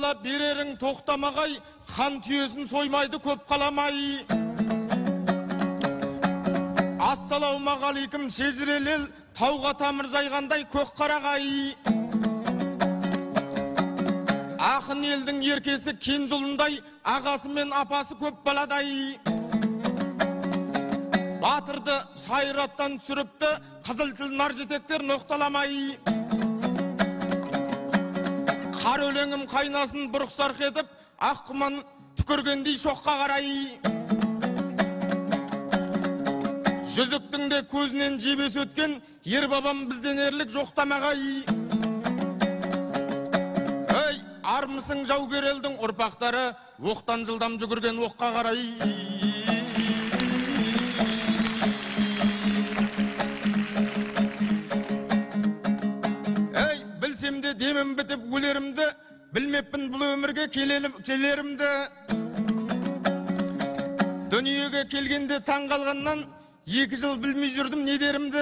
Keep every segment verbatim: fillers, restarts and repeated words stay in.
бала берерің тоқтамағай, хан түйесін соймайды көп қаламай. Ассалаумағалейкум шежірелел, тауға тамыр жайғандай көк қарағай. Ақын елдің еркесі кен жолындай, ағасы мен апасы көп баладай. Батырды шайраттан сүріпті, қызыл тіл нар жетектер ноқталамай. Қар өлеңім қайнасын бұрықсарқ етіп, ақ құман түкіргендей шоққа қарай. Жүзіктің де көзінен жебес өткен, ер бабам бізден ерлік жоқтамағай. Ей, армысың жаугер елдің ұрпақтары, оқтан жылдам жүгірген оққа қарай. Ей, білсем де демім бітіп өлерімді, білмеппін бұл өмірге келерімді. Дүниеге келгенде таң қалғаннан, екі жыл білмей жүрдім не дерімді.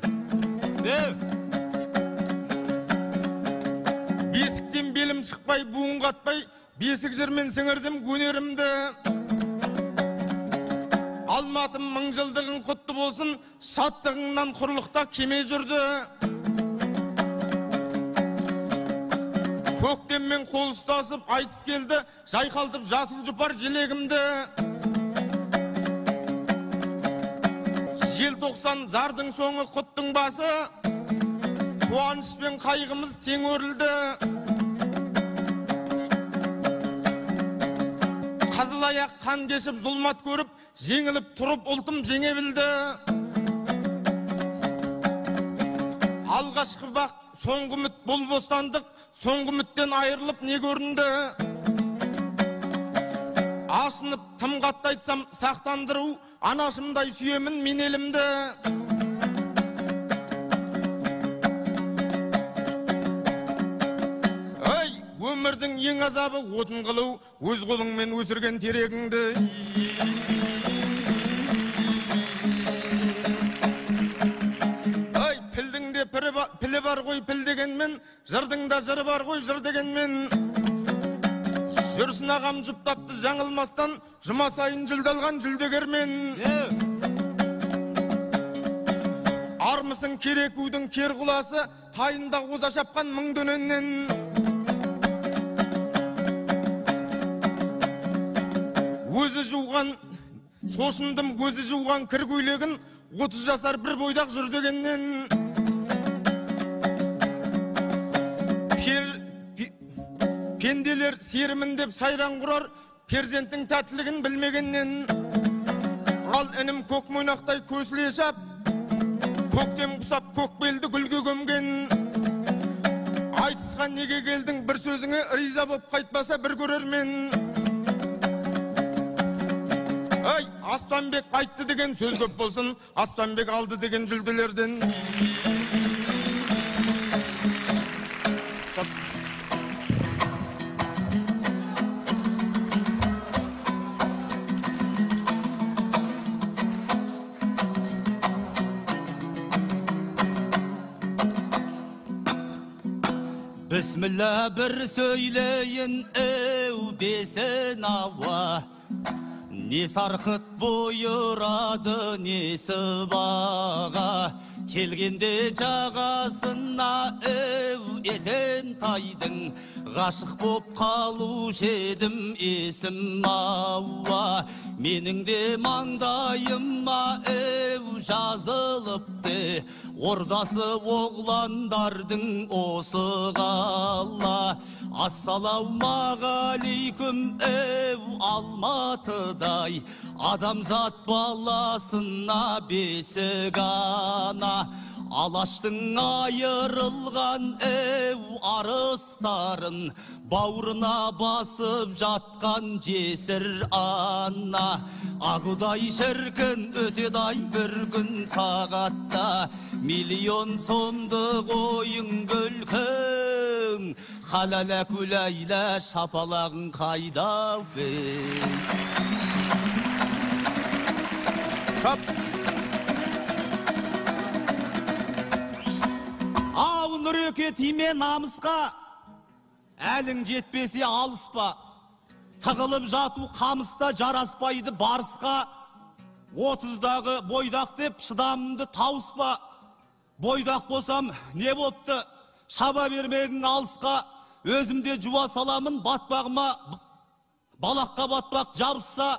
Бесіктен белім шықпай, буын қатпай, бесік жермен сіңірдім өнерімді. Алматым мың жылдығын құтты болсын, шаттығыңнан құрлықта кеме жүрді. Көктеммен қол ұстасып айтыс келді, жайқалтып жасыл жұпар желегімді. Желтоқсан зардың соңы құттың басы, қуаныш пен қайғымыз тең өрілді. Қызыл аяқ қан кешіп зұлмат көріп, жеңіліп тұрып ұлтым жеңе білді. Алғашқы бақ, соңғы үміт бұл бостандық, соңғы үміттен айырылып не көрінді. Ашынып тым қатты айтсам сақтандыру, анашымдай сүйемін мен елімді. Ей, өмірдің ең азабы отын қылу, өз қолыңмен өсірген терегіңді. Ей, пілдің де пілі бар ғой піл дегенмен, жырдың да жыры бар ғой жыр дегенмен. Жүрсін ағам жұптапты жаңылмастан, жұма сайын жүлдалған жүлдегермен. Армысың керекудің кер құласы, тайында қоза шапқан мың дөненнен. Өзі жуған, сошындым көзі жуған кір көйлегін, отыз жасар бір бойдақ жүр дегеннен. Пенделер серімін деп сайран құрар, перзенттің тәттілігін білмегеннен. Ал інім көк мойнақтай көсіле шап, көктем құсап көк белді гүлге көмген. Айтысқан неге келдің бір сөзіңе, риза боп қайтпаса бір көрермен. Ай, Аспанбек айтты деген сөз көп болсын, Аспанбек алды деген жүлделерден. Бісміллә бір сөйлейін әу бесін ауа, не сарқыт бұйырады, не сыбаға. Келгенде жағасына әу есен тайдың, ғашық боп қалу жедім есім ауа. Менің де маңдайыма әу жазылыпты, ордасы оғландардың осы қала. Ассалаумағалейкум әу Алматыдай, адамзат баласына бесік ана. Алаштың айырылған әу арыстарын, бауырына басып жатқан жесір ана. Ағудай шіркін өтедай бір күн сағатта, миллион сомдық ойын күлкің, халала күләйлә шапалағын қайда бен. Ау нұрекет име намысқа, әлің жетпесе алыспа. Тығылып жату қамыста жараспайды барысқа. Отыздағы бойдақ деп шыдамымды тауыспа. Бойдақ болсам не бопты, шаба бермегің алысқа. Өзімде жуа саламын батпағыма, балаққа батпақ жабысса.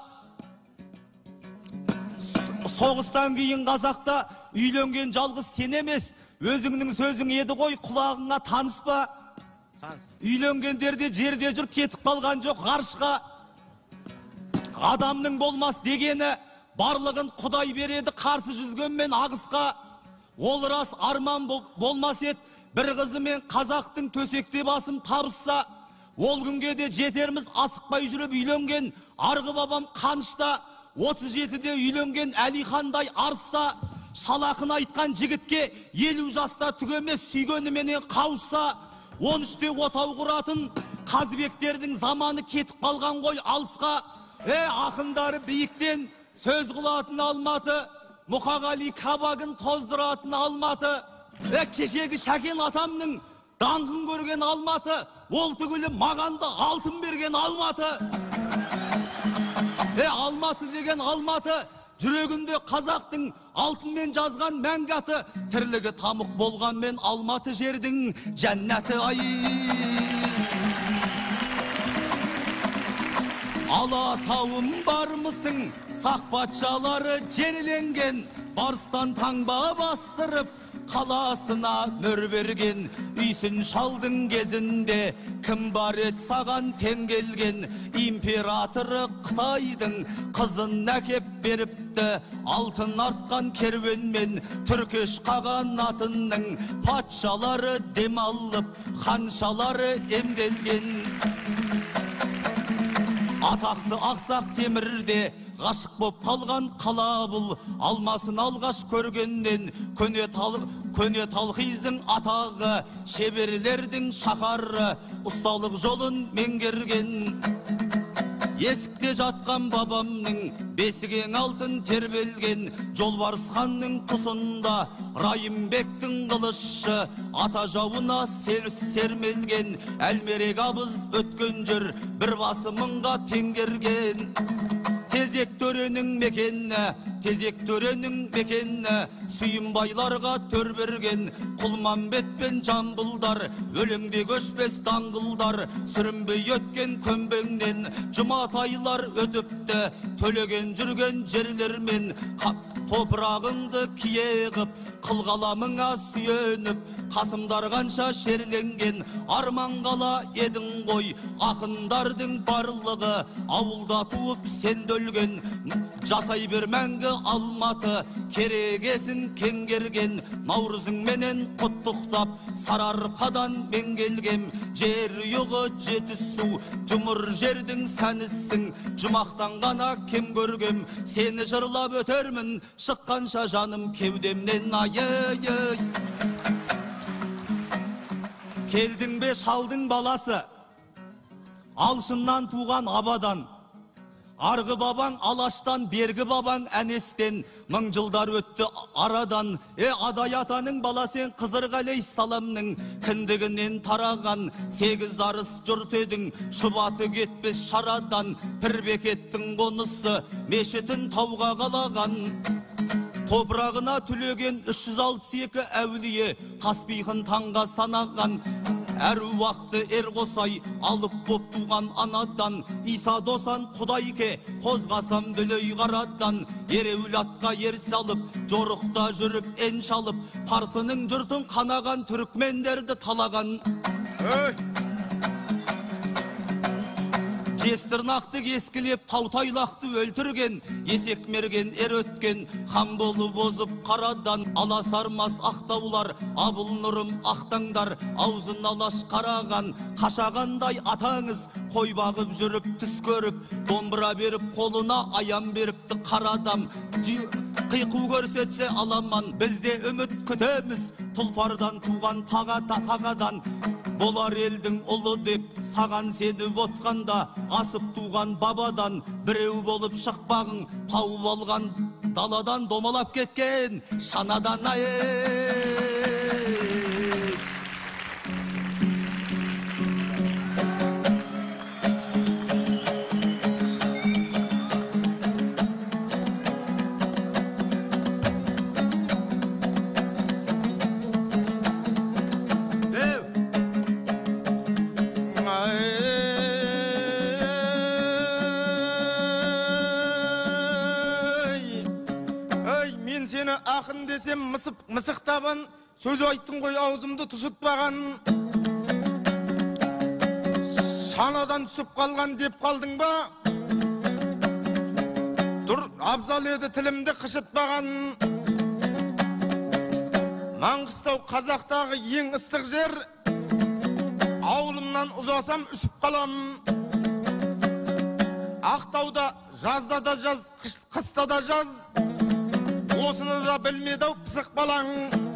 Соғыстан кейін қазақта үйленген жалғыз сен емес, өзіңнің сөзің еді ғой, құлағыңа таныспа. Үйленгендерде жерде жүр, кетіп қалған жоқ ғарышқа. Адамның болмас дегені барлығын Құдай береді, қарсы жүзгенмен ағысқа. Ол рас арман болмас ет, бір қызымен қазақтың төсекте басым табысса. Ол күнге де жетерміз асықпай жүріп үйленген арғы бабам қанышта. отыз жетіде үйленген Әлихандай арыста. Шалақын айтқан жігітке елу жаста түгемес сүйгеніменен қауышса. он үште отау құратын қазыбектердің заманы кетіп қалған ғой алысқа. Е, ақындары биіктен сөз қылатын Алматы, Мұқағали кабагын тоздыратын Алматы. Е, кешегі Шәкен атамның даңқын көрген Алматы, ол түгілі мағанды алтын берген Алматы. Е, Алматы деген Алматы, жүрегінде қазақтың алтынмен жазған мәңгі аты. Тірлігі тамық болғанмен Алматы жердің жәннаты ай. Алатауым бармысың, сақ патшалары жерленген, барыстан таңба бастырып қаласына мөр берген. Үйсін шалдың кезінде кім бар ет саған тең келген? Императоры Қытайдың қызын әкеп беріпті, алтын артқан керуенмен түркеш қағанатының патшалары дем алып, ханшалары емделген. Атақты ақсақ темірде ғашық боп қалған қала бұл, алмасын алғаш көргеннен көне талхиздың атағы, шеберлердің шақары, ұсталық жолын меңгерген. Есікте жатқан бабамның бесігең алтын тербелген, Жолбарыс ханның тұсында Райымбектің қылышы, ата жауына сермелген. Әлмерек абыз өткен жүр, бір басы мыңға теңгерген. Тезек төренің мекені, тезек төренің мекені, Сүйінбайларға төр берген. Құлманбет пен Жамбылдар, өлеңде көшпес даңғылдар, сүрінбей өткен көмбеңнен. Жұматайлар өтіпті, төлеген жүрген жерлермен, топырағыңды кие қып, қылғаламыңа сүйеніп. Қасымдар қанша шерленген, арман қала едің ғой. Ақындардың барлығы ауылда туып сен өлген. Жасай бер мәңгі Алматы, керегесін кеңгерген. Наурызың менен құттықтап, Сарыарқадан мен келгем. Жер ұйығы жетісу, жұмыр жердің сәнісің. Жұмақтан ғана кем көргем, сені жырлап өтермін, шыққанша жаным кеудемнен. Ай-ай-ай. Келдің бе шалдың баласы, алшыннан туған абадан. Арғы бабаң алаштан, бергі бабаң әнестен. Мың жылдар өтті арадан. Е, Адай атаның баласен Қызырғали саламның кіндігінен тараған. Сегіз арыс жұрт едің, шұбаты кетпес шарадан. Пірбекеттің қонысы, мешітін тауға қалаған. Топырағына түлеген үш жүз алпыс екі әулие, тасбихын таңға санаған. Әр уақты ер қосай, алып боп туған анадан. Иса досан Құдайке, қозғасам дүлей қарадан. Ереуіл атқа ер салып, жорықта жүріп ен шалып, Парсының жұртын қанаған түрікмендерді талаған. Жестірнақты кескілеп, таутайлақты өлтірген, есек мерген ер өткен, хан болып озып қарадан. Аласармас ақтаулар, абыл нұрым ақтаңдар, аузын алаш қараған. Қашағандай атаңыз, қой бағып жүріп түс көріп, домбыра беріп қолына аян беріпті қарадам. Қиқу көрсетсе аламан, бізде үміт күтеміз, тұлпардан туған тағадан. Болар елдің ұлы деп саған сені ботқанда, асып туған бабадан біреу болып шықпағың, тауып алған даладан домалап кеткен шанадан. Ай, сені ақын десем мысықтабан, сөз айттың ғой аузымды тұшытпаған. Шанадан түсіп қалған деп қалдың ба? Dur, абзал еді тілімді қышытпаған. Маңғыстау қазақтағы ең ыстық жер, ауылымнан ұзасам үсіп қалам. Ақтауда жазда да жаз, қыста да жаз, осыны да білмеді-ау пысық балаң.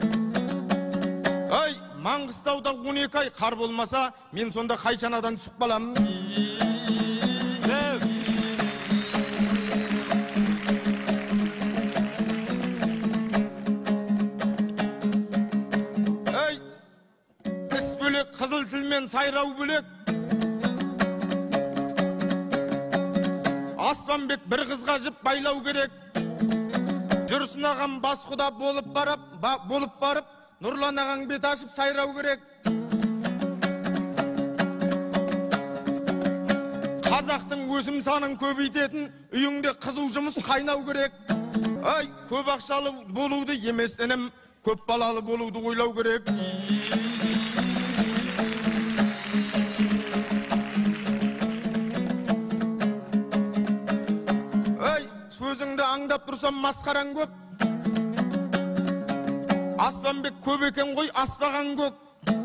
Ай, Маңғыстауда он екі ай қар болмаса, мен сонда қайшанадан түсіп қалам. Ай, іс бөлек, қызыл тілмен сайрау бөлек. Аспанбек бір қызға жіп байлау керек. Жүрсін ағам бас құда болып барып, болып барып, Нұрлан ағаң бет ашып сайрау керек. Қазақтың өсім санын көбейтетін үйіңде қызу жұмыс қайнау керек. Ай, көп ақшалы болуды емес інім, көп балалы болуды ойлау керек. Сөзіңді аңдап тұрсам масқараң көп. Аспанбек көп екен ғой, аспаған көк.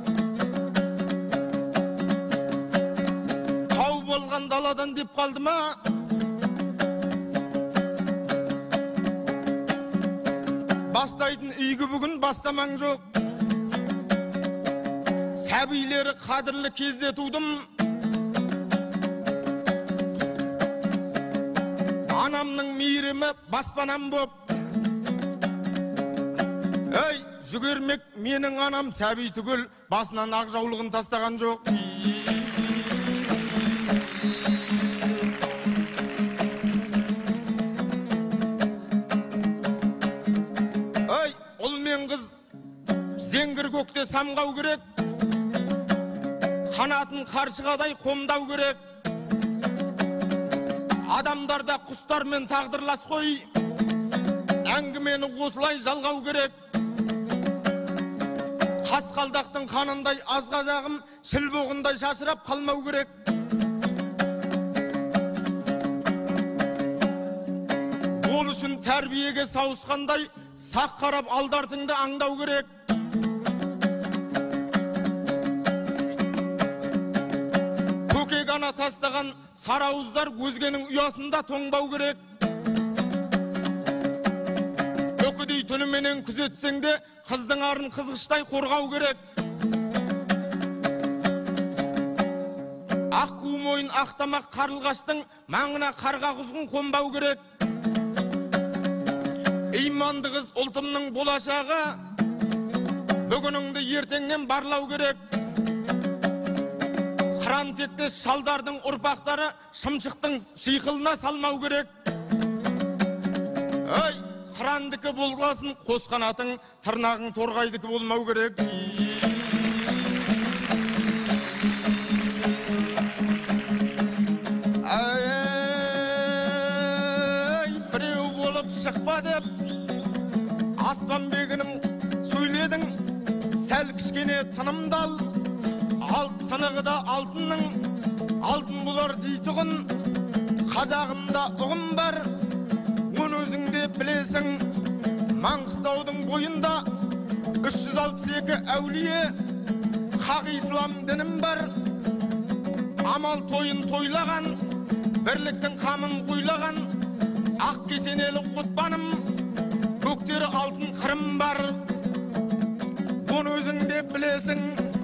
Тау болған даладан деп қалды ма? Бастайтын үйгі бүгін бастамаң жоқ. Сәбилері қадірлі кезде тудым. Анамның мейірімі баспанам боп. Ей, жүгермек менің анам сәби түгіл, басынан ақ жаулығын тастаған жоқ. Ей, ұл мен қыз зеңгір көкте самғау керек, қанатын қаршығадай қомдау керек. Адамдарда құстармен тағдырлас қой, әңгімені осылай жалғау керек. Қасқалдақтың қанындай аз қазағым, шілбоғындай шашырап қалмау керек. Ол үшін тәрбиеге сауысқандай, сақ қарап алдартыңды аңдау керек. Ана тастаған сарауыздар өзгенің ұясында тоңбау керек. Өкідей түніменен күзетсеңде, қыздың арын қызғыштай қорғау керек. Ақ қу мойын ақтамақ қарлығаштың маңына қарға құзғын қонбау керек. Иманды қыз ұлтымның болашағы, бүгініңді ертеңнен барлау керек. Қыран тектес шалдардың ұрпақтары шымшықтың шиқылына салмау керек. Ай, қырандікі болғасын қос қанатың, тырнағың торғайдікі болмау керек. Ай, біреу болып шықпа деп, Аспанбегінің сөйледің, сәл кішкене тынымдал. Алт сынығы да алтынның, алтын болар дейтұғын. Қазағымда ұғым бар, оны өзіңде білесің. Маңғыстаудың бойында үш жүз алпыс екі әулие, хақ ислам дінім бар. Амал тойын тойлаған, бірліктің қамын қойлаған, ақ кесенелі отбаным, көктері алтын қырым бар. Оны өзіңде білесің.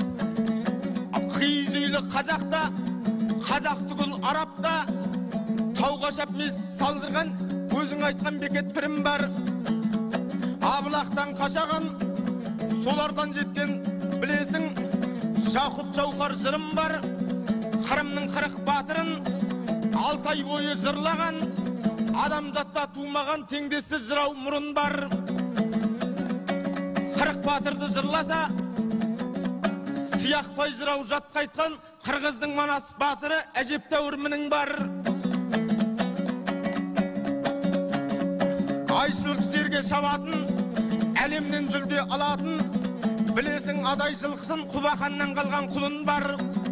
Қиыз үйлі қазақта, қазақ түгіл арапта, тауға шапмес салдырған, өзің айтқан бекет пірім бар. Абылақтан қашаған, солардан жеткен білесің, Жақұт жауқар жырым бар. Қырымның қырық батырын алты ай бойы жырлаған, адамзатта тумаған теңдесі жырау мұрын бар. Қырық батырды жырласа, сияқпай жырау жатқа айтқан, қырғыздың Манас батыры әжептәуір мінің бар. айшылық жерге шабатын, әлемнен жүлде алатын, білесің адай жылқысын Құбақаннан қалған құлын бар.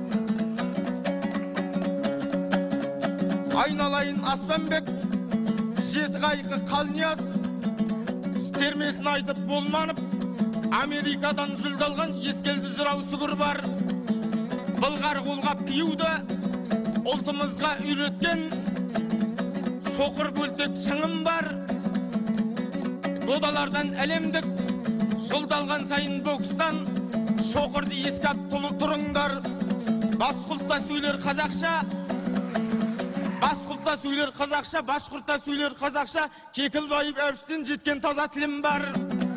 Айналайын Аспанбек, жеті қайқы Қалнияз, термесін айтып болманып, Америкадан жүлде алған ескелді жырау сүгір бар. Былғар қолғап киюді ұлтымызға үйреткен соқыр бөлтек шыңым бар. Додалардан әлемдік жылдалған сайын бокстан шоқырды ескап тұлы тұрыңдар. Басқұлтта сөйлер қазақша, Басқұлтта сөйлер қазақша, Башқұртта сөйлер қазақша, Кекілбайып әбіштен жеткен таза тілім бар.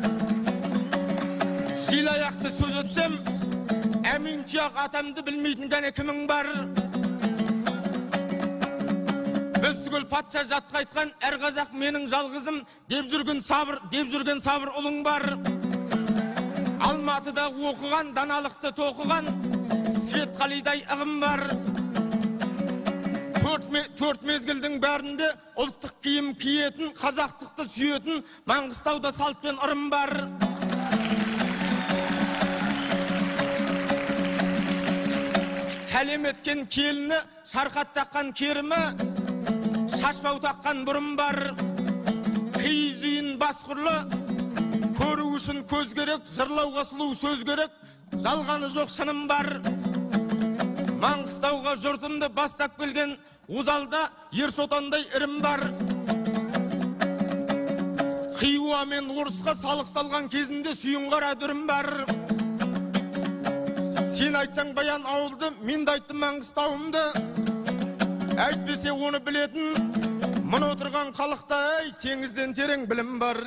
Жел аяқты сөз өтсем, әмин тұяқ атамды білмейтін гәне кімің бар. Біз түгіл патша жатқа айтқан әр қазақ менің жалғызым деп жүрген сабыр, деп жүрген сабыр ұлың бар. Алматыда оқыған, даналықты тоқыған Светқалидай ығым бар. Төрт мезгілдің бәрінде ұлттық киім киетін, қазақтықты сүйетін Маңғыстауда салт пен ырым бар. Сәлем еткен келіні, шарқат таққан керімі, шашбау таққан бұрым бар. Киіз үйін басқұрлы, көру үшін көз керек, жырлауға сұлу сөз керек, жалғаны жоқ шыным бар. Маңғыстауға жұртымды бастап келген Узалда Ерсотандай ірім бар. Хиуа мен Орысқа салық салған кезінде сүйін қара дүрім бар. Сен айтсаң баян ауылды, мен де айттым Маңғыстауымды. Әйтпесе оны білетін, мұны отырған халықта әй, теңізден терең білім бар.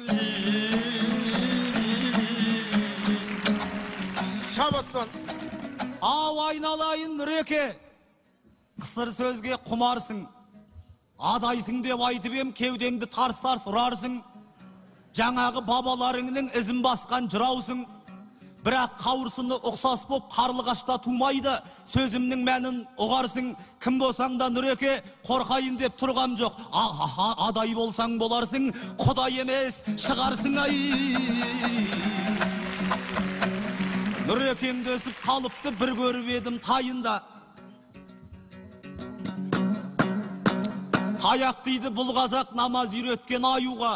Шабаспан. Ау айналайын Нұреке, қысыр сөзге құмарсың. Адайсың деп айтып ем, кеудеңді тарс-тарс ұрарсың. Жаңағы бабаларыңның ізін басқан жыраусың. Бірақ қауырсыны ұқсас боп қарлығашта тумайды, сөзімнің мәнін ұғарсың. Кім болсаң да Нұреке, қорқайын деп тұрғам жоқ. Адай болсаң боларсың, Құдай емес шығарсың ай. Нұрекемді өсіп қалыпты бір көріп едім тайында. Қаяқ дейді бұл қазақ намаз үйреткен аюға.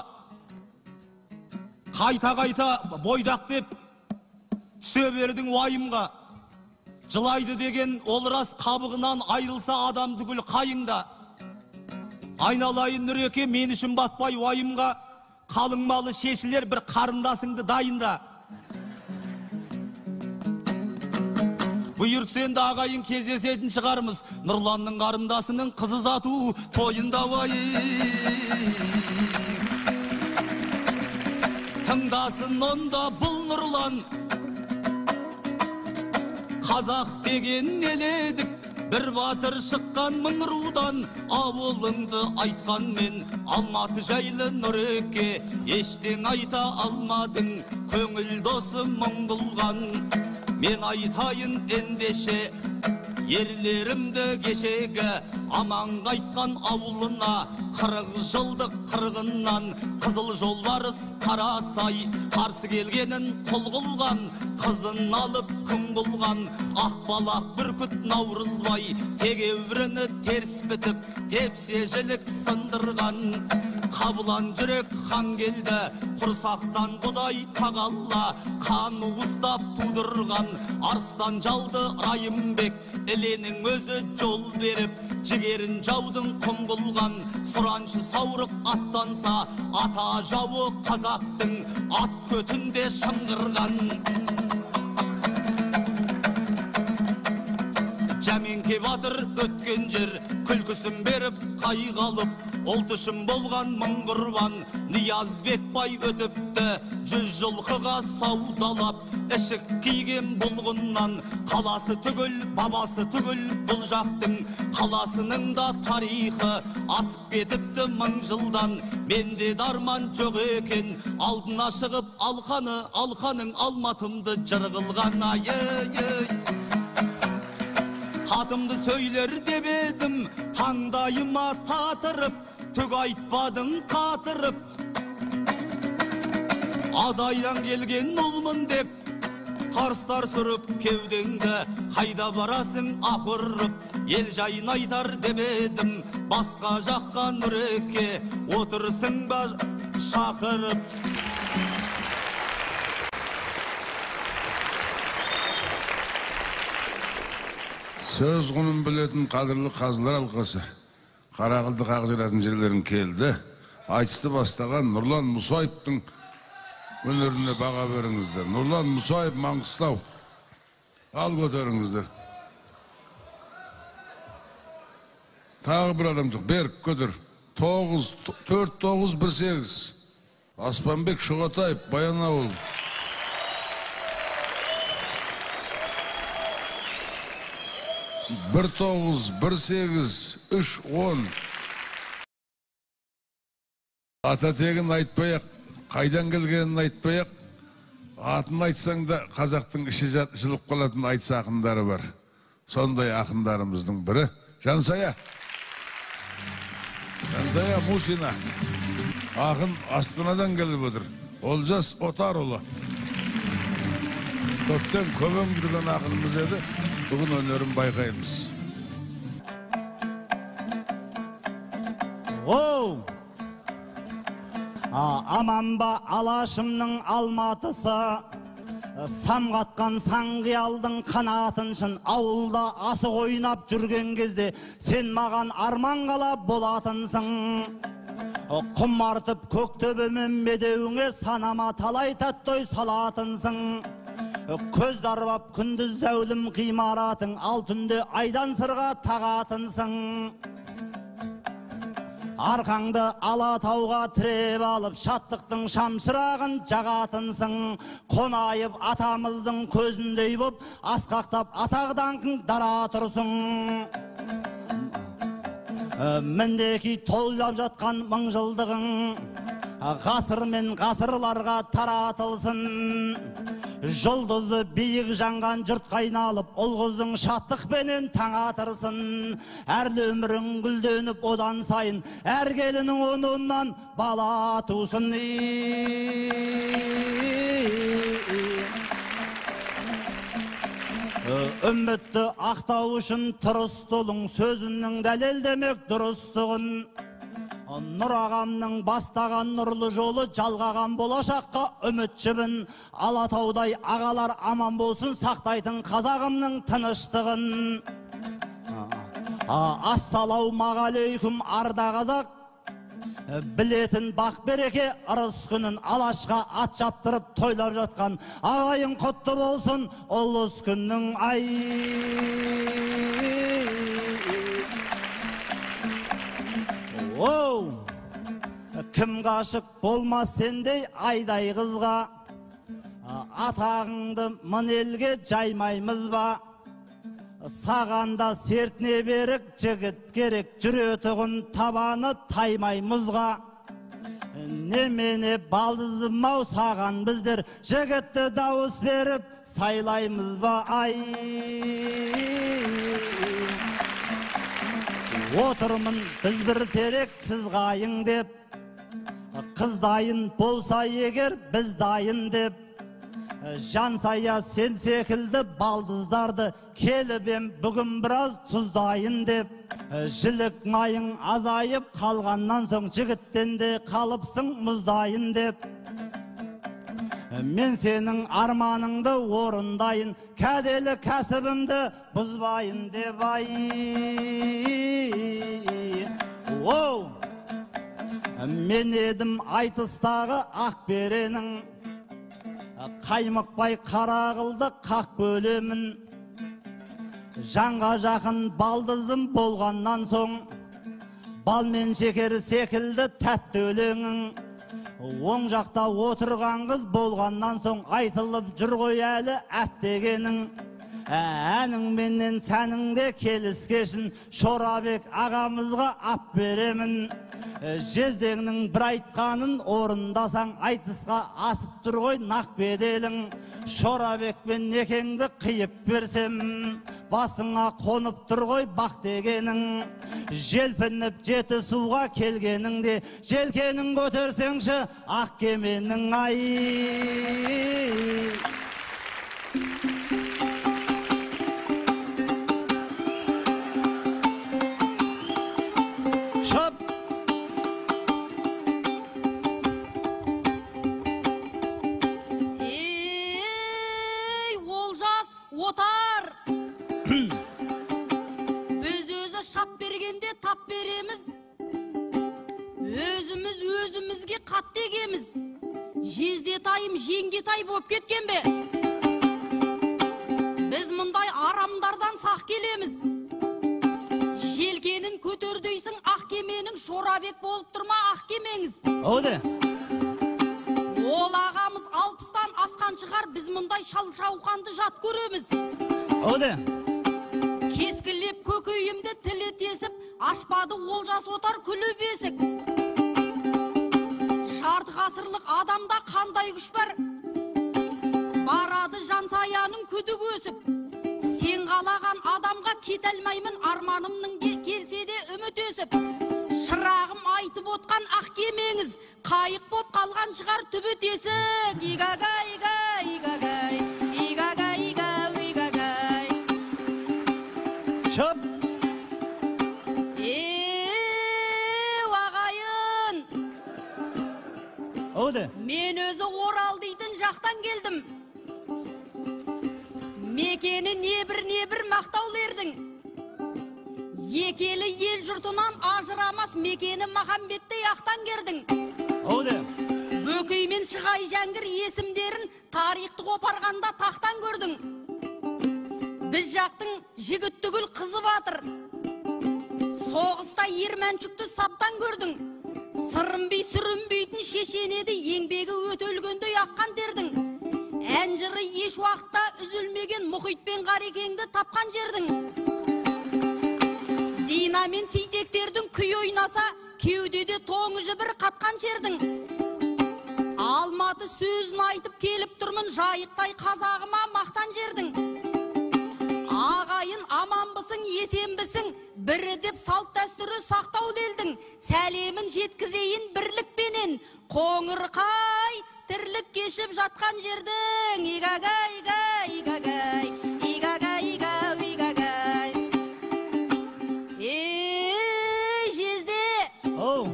Қайта-қайта бойдақ деп түсе бердің уайымға. Жылайды деген ол рас, қабығынан айрылса адам түгіл қайыңда. Айналайын Нұреке, мен үшін батпай уайымға, қалың малы шешілер бір қарындасыңды дайында. Бұйыртсен де ағайын кездесетін шығармыз, Нұрланның қарындасының қызы зату тойында бай. Тыңдасын онда бұл Нұрлан, қазақ деген неледік, бір батыр шыққан мың рудан, ауылыңды айтқан мен Алматы жайлы Нұреке, ештен айта алмадың, көңіл досы мұңғылған. Мен айтайын ендеше, ерлерімді кешегі, аман қайтқан ауылына, қырық жылдық қырғыннан, қызыл жолбарыс Қарасай, қарсы келгенін құл қылған, қызын алып күн қылған, ақбалақ бүркіт Наурызбай, тегеуріні теріс бітіп, тепсе жілік сындырған. Қабылан жүрек хан келді, құрсақтан Құдай тағалла, қан уыстап тудырған, арыстан жалды Райымбек, іленің өзі жол беріп, жігерін жаудың құм қылған, сұраншы саурық аттанса, ата жауы қазақтың ат көтінде шыңғырған. Жәменке батыр өткен жер, күлкісін беріп қайғалып, ұлтышым болған мың құрбан, Ниязбек бай өтіпті, жүз жылқыға саудалап, ішік киген бұлғыннан, қаласы түгіл, бабасы түгіл, бұл жақтың қаласының да тарихы асып кетіпті мың жылдан. Менде дарман жоқ екен, алдына шығып алқаны, алқаның Алматымды жырғылған ай-ай-ай. Қатымды сөйлер деп едім, таңдайыма татырып, түк айтпадың қатырып. адайдан келген ұлмын деп қарыстар сүріп кеудеңді, қайда барасың ақырып, ел жайын айтар деп едім, басқа жаққа нүреке отырсың ба шақырып. Сөз құнын білетін қадірлі қазылар алқасы, Қарақылды қағжыратын жерлерін келді. Айтысты бастаған Нұрлан Мұсайыптың өнеріне баға беріңіздер. Нұрлан Мұсайып, Маңғыстау. Ал көтеріңіздер. Тағы бір адам жоқ. Берік көтер. төрт тоғыз бір сегіз. Аспанбек Шұғатаев, Баянауыл. бір тоғыз бір сегіз үш он. Ата тегін айтпай-ақ, қайдан келгенін айтпай-ақ, атын айтсаң да қазақтың іші жылып қалатын айтыс ақындары бар. Сондай ақындарымыздың бірі Жансая. Жансая Мусина. Ақын Астанадан келіп отыр. Олжас Отарұлы. Көптен көбең жүрген ақынымыз еді. Бүгін өнерін байқаймыз. Оу! Аман ба Алашымның Алматысы, самғатқан саңғиялдың қанатыншын, ауылда асық ойнап жүрген кезде сен маған арман қалап болатынсың. Құмартып көктөбемен медеуіңе санама талай тәттой салатынсың. Көз дарбап күндіз зәулім ғимаратың, ал түнде айдан сырға тағатынсың. Арқаңды Алатауға тіреп алып, шаттықтың шамшырағын жағатынсың. Қонайып атамыздың көзіндей боп, асқақтап атақ-даңқың дара тұрсың. Міндеки тойлап жатқан мың жылдығың, ғасыр мен ғасырларға таратылсын. Жұлдызы биік жанған жұрт қайналып, ұл-қыздың шаттықпенен таң атырсын. Әрлі өмірің гүлденіп одан сайын, әр келінің онынан бала тусын. Үмітті ақтау үшін тұрыстылың, сөзінің дәлелдемек дұрыстығын. Нұр ағамның бастаған нұрлы жолы, жалғаған болашаққа үмітшімін. Алатаудай ағалар аман болсын, сақтайтын қазағымның тыныштығын. Ассалаумағалейкум арда қазақ, білетін бақ береке ырыс күнін, Алашқа ат шаптырып тойлап жатқан ағайын құтты болсын ұлыс күннің ай. Оу, кім ғашық болмас сендей айдай қызға, атағыңды мың елге жаймаймыз ба? Сағанда сертіне берік жігіт керек, жүретұғын табаны таймай мұзға. Немене балдызым-ау саған біздер, жігітті дауыс беріп сайлаймыз ба? Ай! Отырмын біз бір терек, сіз ғайың деп, қыз дайын болса егер біз дайын деп. Жансая сен секілді балдыздарды келіп ем бүгін біраз тұздайын деп. Жілік майың азайып қалғаннан соң жігіттен де қалыпсың мұздайын деп. Мен сенің арманыңды орындайын, кәделі кәсібімді бұзбайын деп. Ай! Оу! Мен едім айтыстағы ақ беренің, қаймықпай қарағылды қақ бөлемін. Жанға жақын балдызым болғаннан соң, бал мен шекер секілді тәтті өлеңің. Оң жақта отырған қыз болғаннан соң, айтылып жүр ғой әлі әттегенің. әнің менен сәніңде келіскешін Шорабек ағамызға ап беремін. Жездеңнің бір айтқанын орындасаң айтысқа асып тұр ғой нақ беделің. Шорабекпен некеңді қиып берсем басыңа қонып тұр ғой бақ дегенің. Желпініп жеті суға келгеніңде желкенің көтерсеңші ақ кеменің ай. Отар! Біз өзі шап бергенде тап береміз. Өзіміз өзімізге қат дегеміз. Жездетайым жеңгетай боп кеткен бе? Біз мұндай арамдардан сақ келеміз. Желкенін көтердейсің ақ кеменің Шорабек болып тұрма ақ кемеңіз. Оде. Ол ағамыз алпыстан асқан шығар, біз мұндай шал-шауқанды жат көреміз. Оде. Кескілеп көкейімді тілі тесіп, ашпады олжас отар күлі бесік. Жарты ғасырлық адамда қандай күш бар? Барады жансаяның күдік өсіп. Сен қалаған адамға кет алмаймын, арманымның келсе де үміт өсіп. Шырағым айтып отқан ақ кемеңіз, қайық боп қалған шығар түбі тесік. Игагай, игай, игагай, игагай, игай, игагай. Шып! Еу, ағайын! Оде. Мен өзі Орал дейтін жақтан келдім. Мекені небір-небір мақтаулердің. Екелі ел жұртынан ажырамас мекені Махамбетті яқтан кердің. Оде. Бөкей мен Шығай Жәңгір есімдерін тарихты қопарғанда тақтан көрдің. Біз жақтың жігіт түгіл қызы батыр. Соғыста ермәншікті саптан көрдің. Сырынбей сүрінбейтін шешенеді еңбегі өтөлгенде яққан тердің. Әнжыры еш уақытта үзілмеген мұхитпен қарекеңді тапқан жердің. Дина мен сейтектердің күй ойнаса, кеудеде тоңы бір қатқан жердің. Алматы сөзін айтып келіп тұрмын, жайықтай қазағыма мақтан жердің. Ағайын аманбысың, есенбісің, бірі деп салт дәстүрі сақтау делдің. Сәлемін жеткізейін бірлікпенен, Қоңырқай тірлік кешіп жатқан жердің. Игагай, игай, игагай, игагай, игай, игагай. Ей, жезде! Оу!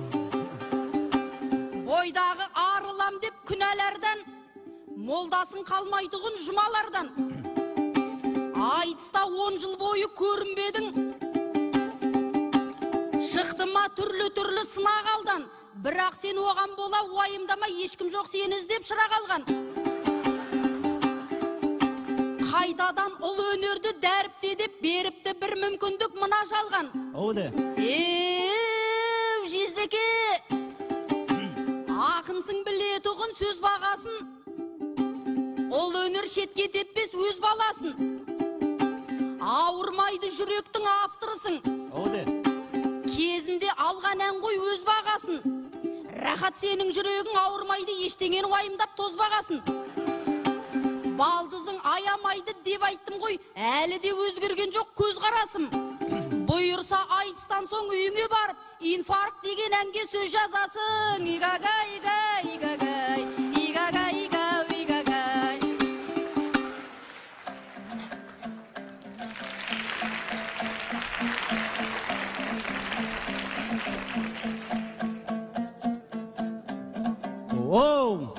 Бойдағы арылам деп күнәлерден, молдасын қалмайтұғын жұмалардан. Айтыста он жыл бойы көрінбедің. Шықтыма түрлі-түрлі сынақ алдан. Бірақ сен оған бола уайымдама, ешкім жоқ сені іздеп шырақ алған. Қайтадан ұл өнерді дәріпте деп беріпті бір мүмкіндік мына жалған. Оде. Еу, жездеке! Ақынсың білетұғын сөз бағасын. Ұл өнер шетке теппес өз баласын. Ауырмайды жүректің авторысың. Оде. Кезінде алған ән ғой өз бағасын. Рахат сенің жүрегің ауырмайды, ештеңені уайымдап тозбағасын. Балдызың аямайды деп айттым ғой, әлі де өзгерген жоқ көз қарасым. Бұйырса айтыстан соң үйіңе барып, инфаркт деген әнге сөз жазасың. Игагай, игай, игагай, игагай, игай, игагай. Оу!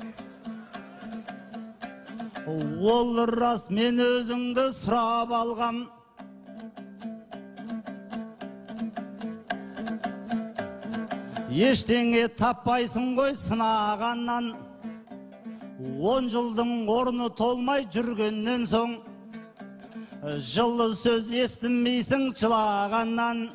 Ол рас, мен өзіңді сұрап алғам. Ештеңе таппайсың ғой сынағаннан. Он жылдың орны толмай жүргеннен соң, жылы сөз естімейсің жылағаннан.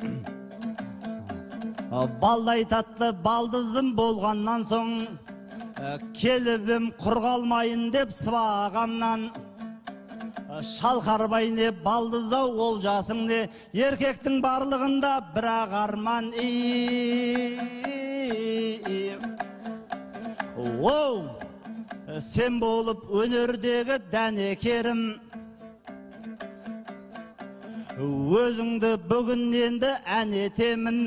Балдай татты балдызым болғаннан соң, келібім құр қалмайын деп сыбағамнан, шалқарбай не балдызау ол жасың не, еркектің барлығында бірақ арман. Оу, сен болып өнердегі дәнекерім, өзіңді бүгін енді ән етемін.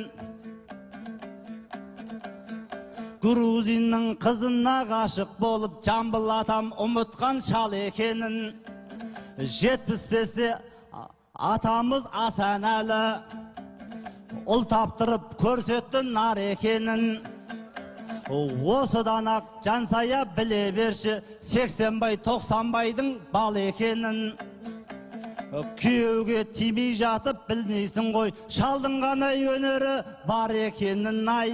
Грузиннің қызына ғашық болып, Жамбыл атам ұмытқан шал екенін. Жетпіс бесте атамыз Асанәлі ұл таптырып көрсетті нар екенін. Осыдан ақ Жансая біле берші, сексенбай тоқсанбайдың бал екенін. Күйеуге тимей жатып білмейсің ғой, шалдың ғана өнері бар екенін. Ай,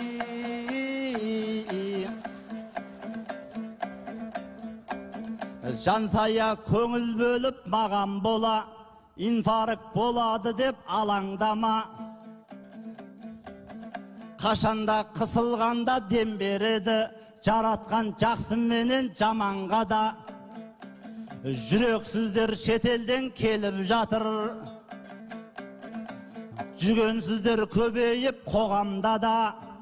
Жансая көңіл бөліп маған бола, инфаркт болады деп алаңдама. Қашанда қысылғанда дем береді, жаратқан жақсы менен жаманға да. Жүрексіздер шетелден келіп жатыр, жүгенсіздер көбейіп қоғамда да.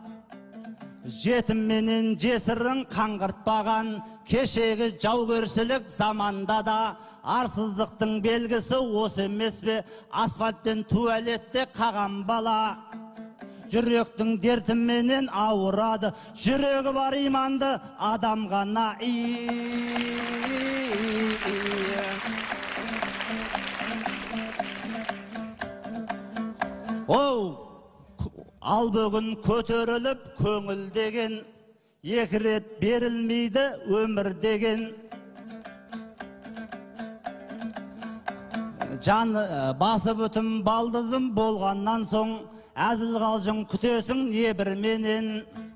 Жетім менен жесірін қаңғыртпаған, кешегі жаугершілік заманда да. Арсыздықтың белгісі осы емес пе, асфальттен туалетте қаған бала. Жүректің дертіменен ауырады, жүрегі бар иманды адам ғана. Оу, ал бүгін көтеріліп көңіл деген, екі рет берілмейді өмір деген. Жан басы бүтін балдызым болғаннан соң, әзіл қалжың күтесің не бір менен.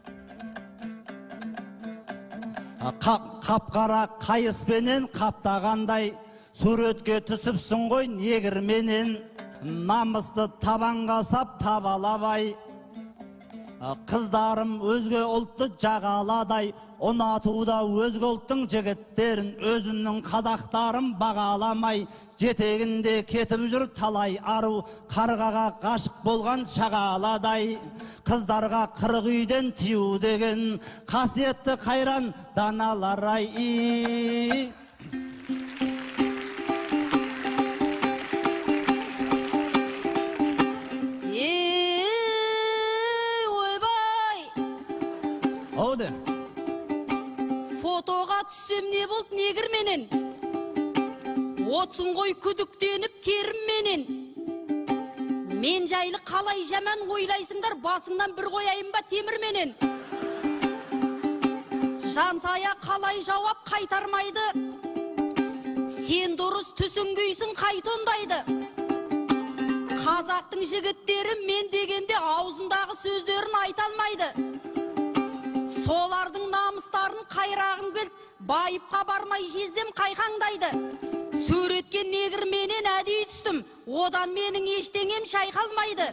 Қапқара қайыспенен қаптағандай, суретке түсіпсің ғой негір менен. Намысты табанға сап табалабай, қыздарым өзге ұлтты жағаладай. Ұнатуда өзге ұлттың жігіттерін, өзінің қазақтарым бағаламай. Жетегінде кетіп жүр талай ару, қарғаға ғашық болған шағаладай. Қыздарға қырық үйден тию деген, қасиетті қайран даналар ай. Фотоға түссем не болды негір менен, отсын ғой күдіктеніп керім менен. Мен жайлы қалай жаман ойлайсыңдар, басыңнан бір қояйын ба темір менен. Жансая қалай жауап қайтармайды, сен дұрыс түсінгейсің қайтондайды. Қазақтың жігіттері мен дегенде аузындағы сөздерін айталмайды. Солардың намыстарын қайрағым келт, байыпқа бармай жездем қайқаңдайды. Сөреткен негір менен әдей түстім, одан менің ештеңем шайқалмайды.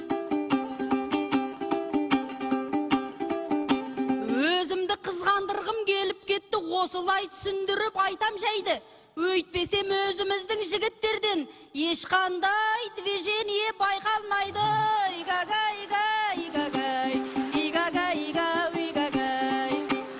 Өзімді қызғандырғым келіп кетті, осылай түсіндіріп айтам жайды. Өйтпесем өзіміздің жігіттерден ешқандай движение байқалмайды. Игагай, игагай, игагай, игагай, игагай, игагай.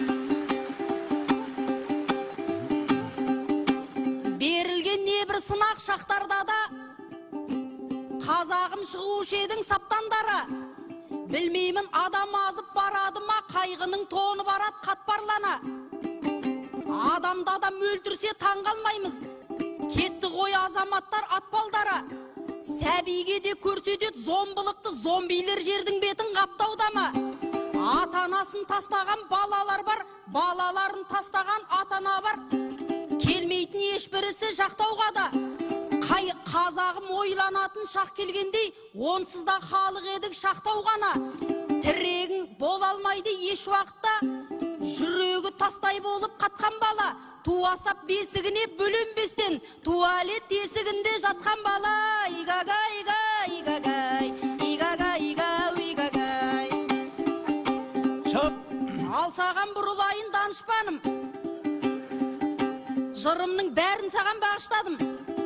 Берілген небір сынақ шақтарда да қазағым шығушы едің саптандара. Білмеймін адам азып барады ма, қайғының тоны барат қатпарлана. Адамды адам өлтірсе таңғалмаймыз, кетті ғой азаматтар атпалдара. Сәбиге де көрсетет зомбылықты, зомбилер жердің бетін қаптаудама. Ата-анасын тастаған балалар бар, балаларын тастаған ата-ана бар. Келмейтін ешбірісі жақтауға да. Қазағым ойланатын шақ келгендей, онсыз да халық едік шақтау ғана. Тірегің бола алмайды еш уақытта, жүрегі тастай болып қатқан бала. Туасап бесігіне бөленбестен, туалет есігінде жатқан бала. Игагай, игагай, игагай, игагай, игагай, игагай. Шоп! Ал саған бұрылайын данышпаным, жырымның бәрін саған бағыштадым.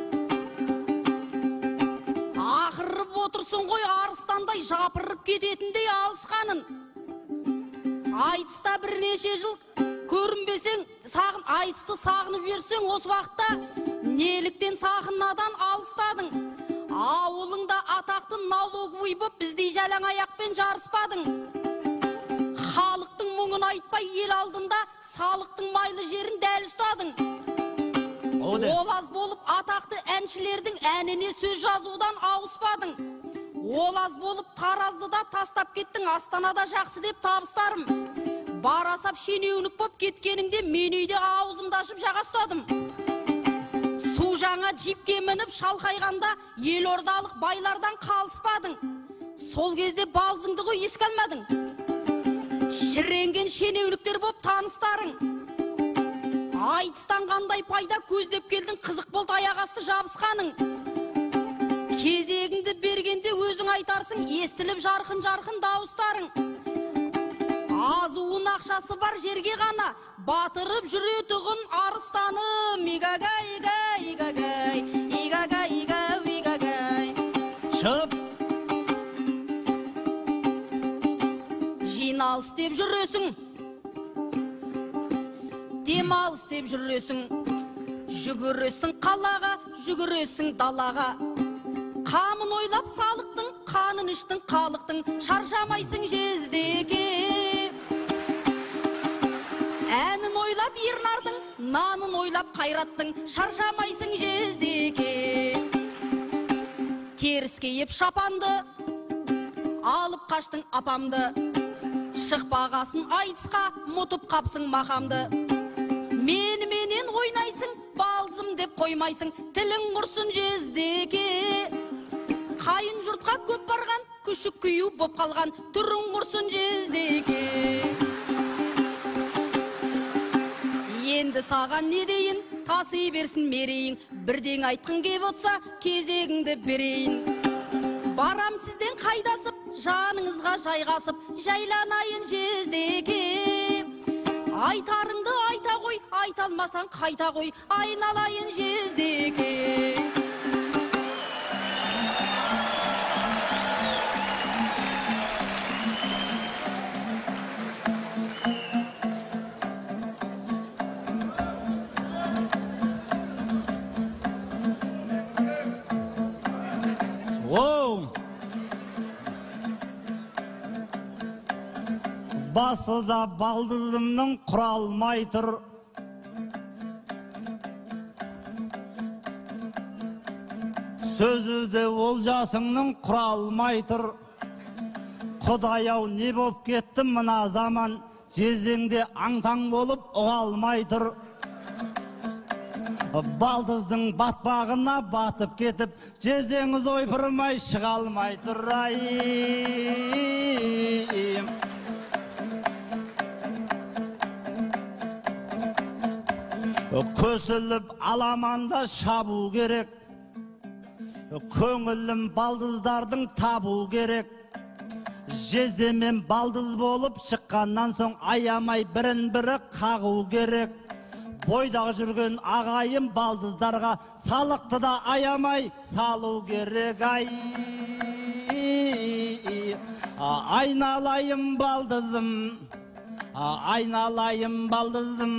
Ақырып отырсын ғой арыстандай жапырып кететіндей алысқанын. Айтыста бірнеше жыл көрінбесең, сағын, айтысты сағынып жүрсең, осы уақытта неліктен сақынадан алыстадың? Ауылыңда атақты налоговый боп біздей жалаң аяқпен жарыспадың. Халықтың мұңын айтпай ел алдында салықтың майлы жерін дәл ұстадың. Ол аз болып атақты әншілердің әніне сөз жазудан ауыспадың. Ол аз болып Тараздыда тастап кеттің, Астанада жақсы деп табыстарым. Барасап шенеунік боп кеткеніңде мен үйде аузымды ашып жаға ұстадым. Су жаңа джипке мініп шалқайғанда елордалық байлардан қалыспадың. Сол кезде балзыңды ғой еске алмадың. Шіренген шенеуніктер боп таныстарың. Айтыстан қандай пайда көздеп келдің, қызық болды аяқ асты жабысқаның. Кезегіңді бергенде өзің айтарсың, естіліп жарқын-жарқын дауыстарың. Азуын ақшасы бар жерге ғана батырып жүретұғын арыстаным. Игагай, игай, игагай, игагай, игай, игагай. Шып! Жиналыс деп жүресің, демалыс деп жүресің. Жүгіресің қалаға, жүгіресің далаға. Қамын ойлап салықтың, қанын іштің қалықтың, шаршамайсың жездеке. Әнін ойлап ернардың, нанын ойлап қайраттың, шаршамайсың жездеке. Теріске еп шапанды, алып қаштың апамды. Шықпағасын айтысқа, мұтып қапсың мақамды. Мені менен ойнайсың, балзым деп қоймайсың, тілің құрсын жездеке. Қайын жұртқа көп барған, күшік күйу боп қалған, түрің құрсын жездеке. Енді саған не дейін, таси берсін мерейін, бірден айтқың кеп отса, кезегіңді берейін. Барам сізден қайдасып, жаныңызға жайғасып, жайланайын жездеке. Айтарыңды айта қой, айталмасаң қайта қой, айналайын жездеке. Оу! Басыда балдызымның құралмай тұр. Сөзіде олжасыңның құралмай тұр. Құдай-ау не боп кетті мына заман, жезеңде аңтаң болып ұғалмай тұр. Балдыздың батпағына батып кетіп, жезеңіз ойпырмай шығалмай тұр. Көсіліп аламанда шабу керек, көңілім балдыздардың табу керек. Жездемен балдыз болып шыққаннан соң аямай бірін бірі қағу керек. Бойдағы жүрген ағайым балдыздарға салықты да аямай салу керек. Ай, айналайым балдызым, айналайым балдызым.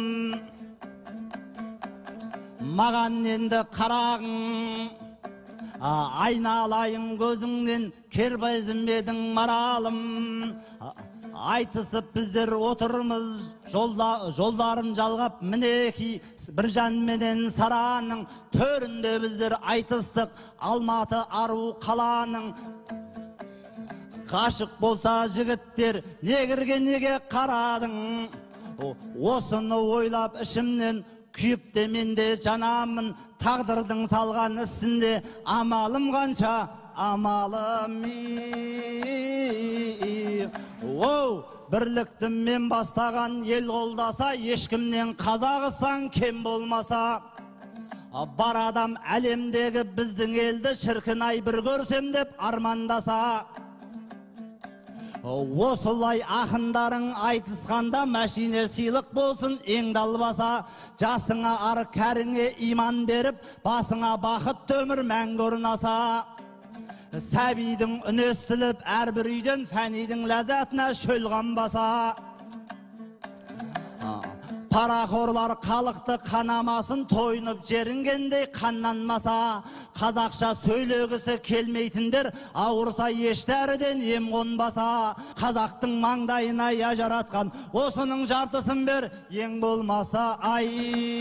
Маған енді қарағың, айналайын көзіңнен, кербайзым едің маралым. Айтысып біздер отырмыз, жолдарын жалғап мінеки, бір жанменен сараның төрінде біздер айтыстық, Алматы ару қаланың. Ғашық болса жігіттер, негірге неге қарадың? Осыны ойлап ішімнен күйіп те менде жанамын, тағдырдың салған ісінде амалым қанша, амалым. Оу, бірлікті мен бастаған ел қолдаса, ешкімнен Қазақстан кем болмаса. Бар адам әлемдегі біздің елді шіркін ай бір көрсем деп армандаса. Осылай ақындарың айтысқанда мәшине сыйлық болсын ең далбаса, жасыңа ар кәріңе иман беріп, басыңа бақыт төмір мәңгі орнаса. Сәбидің үн естіліп әрбір үйден фәнидің ләззатына шөл қанбаса. Парақорлар халықты қанамасын, тойынып жерінгендей қаннанмаса. Қазақша сөйлегісі келмейтіндер ауырса ештәріден ем қонбаса. Қазақтың маңдайына я жаратқан осының жартысын бер, ең болмаса ай.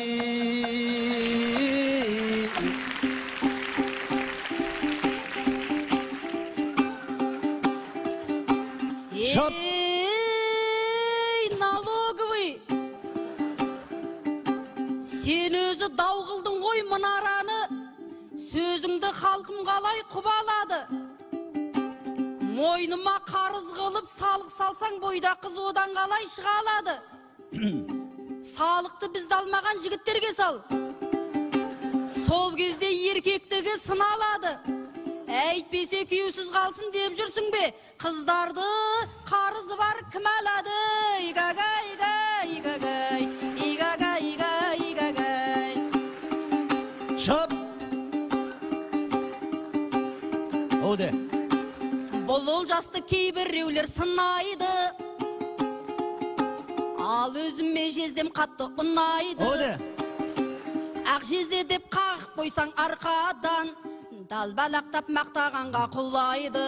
Ей, налоговый! Сен өзі дау қылдың ғой мұнараны, сөзіңді халқым қалай құбалады. Мойныма қарыз қылып салық салсаң, бойда қыз одан қалай шығалады. Салықты бізді алмаған жігіттерге сал, сол кезде еркектігі сыналады. Әйтпесе күйеусіз қалсын деп жүрсің бе? Қыздарды қарызы бар кім алады? Игагай, игагай, игагай, игагай, игагай, игагай. Шып! Оде. Бұл олжасты кейбіреулер сынайды, ал өзіме жездем қатты ұнайды. Оде. Ақ жезде деп қағып қойсаң арқадан, далбалақтап мақтағанға құлайды.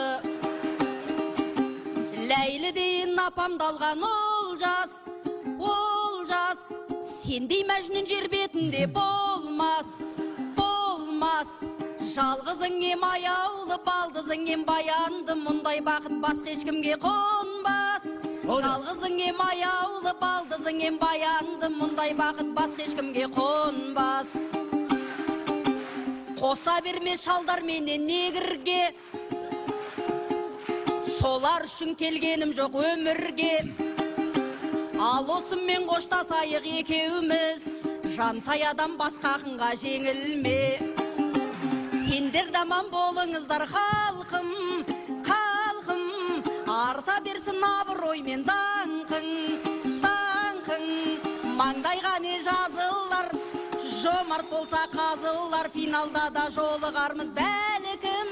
Ләйліден апамдалған олжас, олжас, сендей мәжнүн жер бетінде болмас, болмас. Жалғызың ем аяулы, балдызың ем баянды, мұндай бақыт басқа ешкімге қонбас. Жалғызың ем аяулы, балдызың ем баянды, мұндай бақыт басқа ешкімге қонбас. Қоса берме шалдар менен негірге, солар үшін келгенім жоқ өмірге. Ал осымен қоштасайық екеуміз, жан саядан басқа ақынға жеңілме. Сендер даман болыңыздар халқым, халқым, арта берсін абырой мен даңқың, даңқың. Маңдайға не жазылар, жомарт болса қазылар, финалда да жолығармыз бәлкім.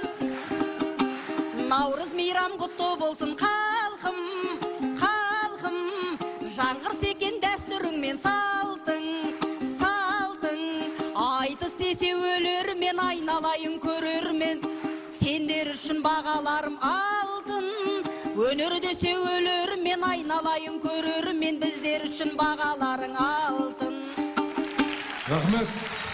Наурыз мейрам құтты болсын халқым, халқым, жаңғырс екен дәстүрің мен салтың, салтың. Айтыс десе өлермен, айналайын көрермен, сендер үшін бағаларым алтын. Өнер десе өлермен, айналайын көрермен, біздер үшін бағаларың алтын. Рахмет.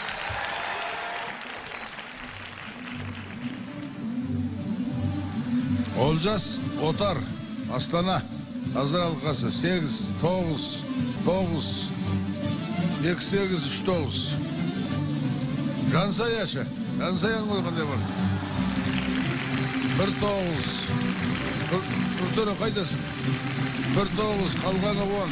Олжас Отар, Астана, Азыр алқасы сегіз, тоғыз, тоғыз, екі сегіз, үш тоғыз. Жансай ашы, жансаяң қандай бар? бір тоғыз, бір түрі қайдасың? бір тоғыз, қалғаны он.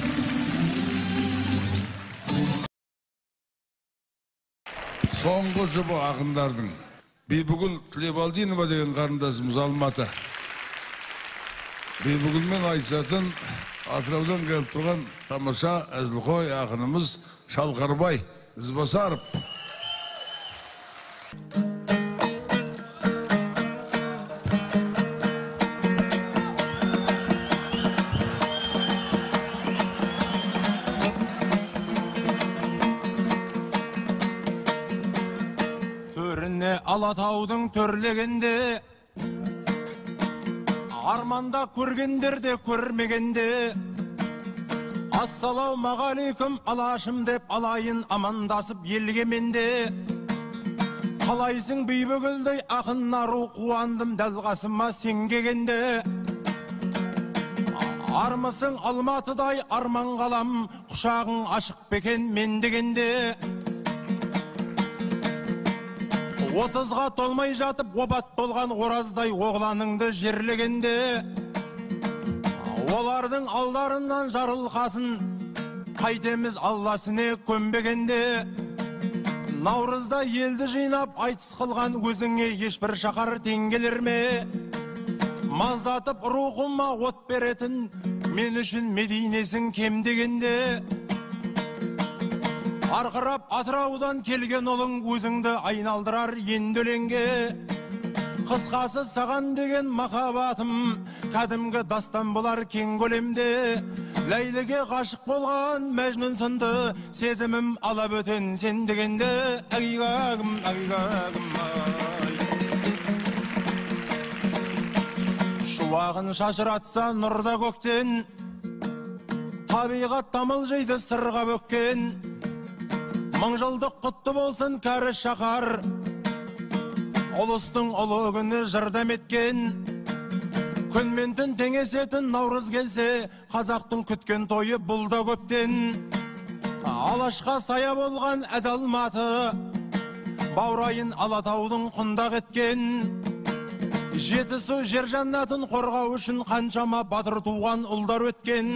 Соңғы жұбы ақындардың. Бибігүл Тілебалдинова деген қарындасымыз Алматы. Бибігүлмен айтысатын Атыраудан келіп тұрған тамаша әзілқой ақынымыз Шалқарбай Ізбасаров. Алатаудың төрлегенде, арманда көргендерде көрмегенде, ассалаумағалейкум алашым деп алайын амандасып елгеменде. Қалайсың Бибігүлдей ақын ару, қуандым дәл қасыма сен келгенде. Армысың Алматыдай арман қалам, құшағың ашық бекен мен дегенде. Отызға толмай жатып, обат болған ораздай оғланыңды жерлегенде. Олардың алдарынан жарылқасын, қайтеміз Алласыне көнбегенде. Наурызда елді жинап айтыс қылған өзіңе ешбір шақар тең келер ме? маздатып рухыма от беретін, мен үшін Мединесің кем дегенде. Арқырап Атыраудан келген ұлың өзіңді айналдырар енді өлеңге. Қысқасы саған деген махаббатым кәдімгі дастан болар кең көлемде. Ләйліге ғашық болған Мәжнүн сынды сезімім алап өтен сен дегенде. Әгигагым, әгигагым ай. Шуағын шашыратса нұрда көктен, табиғат тамылжиды сырға бөккен. Мың жылдық құтты болсын кәрі шақар, ұлыстың ұлы күні жырдам еткен. Күн мен түн теңесетін наурыз келсе, қазақтың күткен тойы бұл да көптен. Алашқа сая болған әз Алматы, баурайын Алатаудың құндақ еткен. Жетісу жер жаннатын қорғау үшін қаншама батыр туған ұлдар өткен.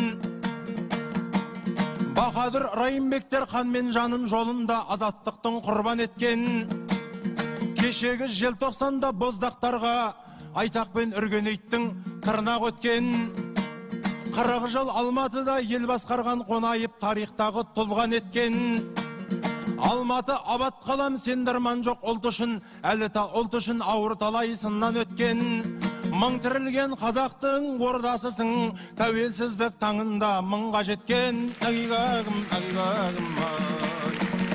Бахадыр Райымбектер қан мен жанын жолында азаттықтың құрбан еткен. Кешегі желтоқсанда боздақтарға айтақ пен үргенейттің тырнақ өткен. Қырық жыл Алматыда ел басқарған қонайып тарихтағы тұлған еткен. Алматы абат қалам сендірман жоқ ұлт үшін, әлі та ұлт үшін ауыр талай сыннан өткен. Мың тірілген қазақтың ордасысың, тәуелсіздік таңында мыңға жеткен. Әгигагым, әгигагым ай.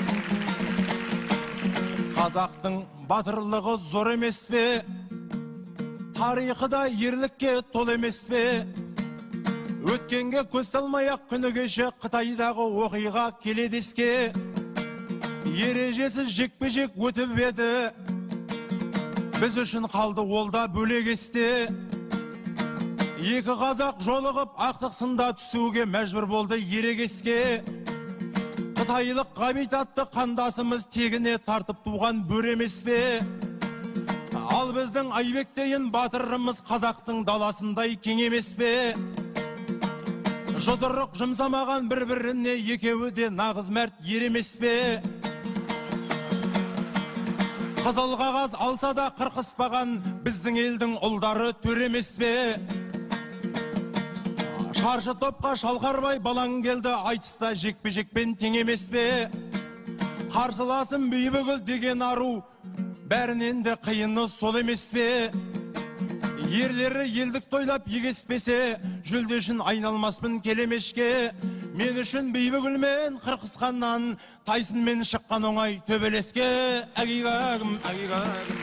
Қазақтың батырлығы зор емес пе? Тарихы да ерлікке тол емес пе? Өткенге көз салмай-ақ күні кеше Қытайдағы оқиға келедеске. Ережесіз жекпе-жек өтіп еді, біз үшін қалды ол да бөлек есте. Екі қазақ жолығып ақтық сында түсуге мәжбүр болды ерегеске. Қытайлық Ғабит атты қандасымыз тегіне тартып туған бөр емес пе? Ал біздің Айбектейін батырымыз қазақтың даласындай кең емес пе? Жұдырық жұмсамаған бір-біріне екеуі де нағыз мәрт ер емес пе? Қызыл қағаз алса да қырқыспаған біздің елдің ұлдары төр емес пе? Шаршы топқа шалқарбай балаң келді, айтыста жекпе-жекпен тең емес пе? Қарсыласым Бейбігүл деген ару, бәрінен де қиыны сол емес пе? Ерлері елдік тойлап егеспесе, жүлде үшін айналмаспын келемешке. Мен үшін Бейбігүл мен қырқысқаннан, Тайсын мен шыққан оңай төбелеске. Әгигагым, әгигагым.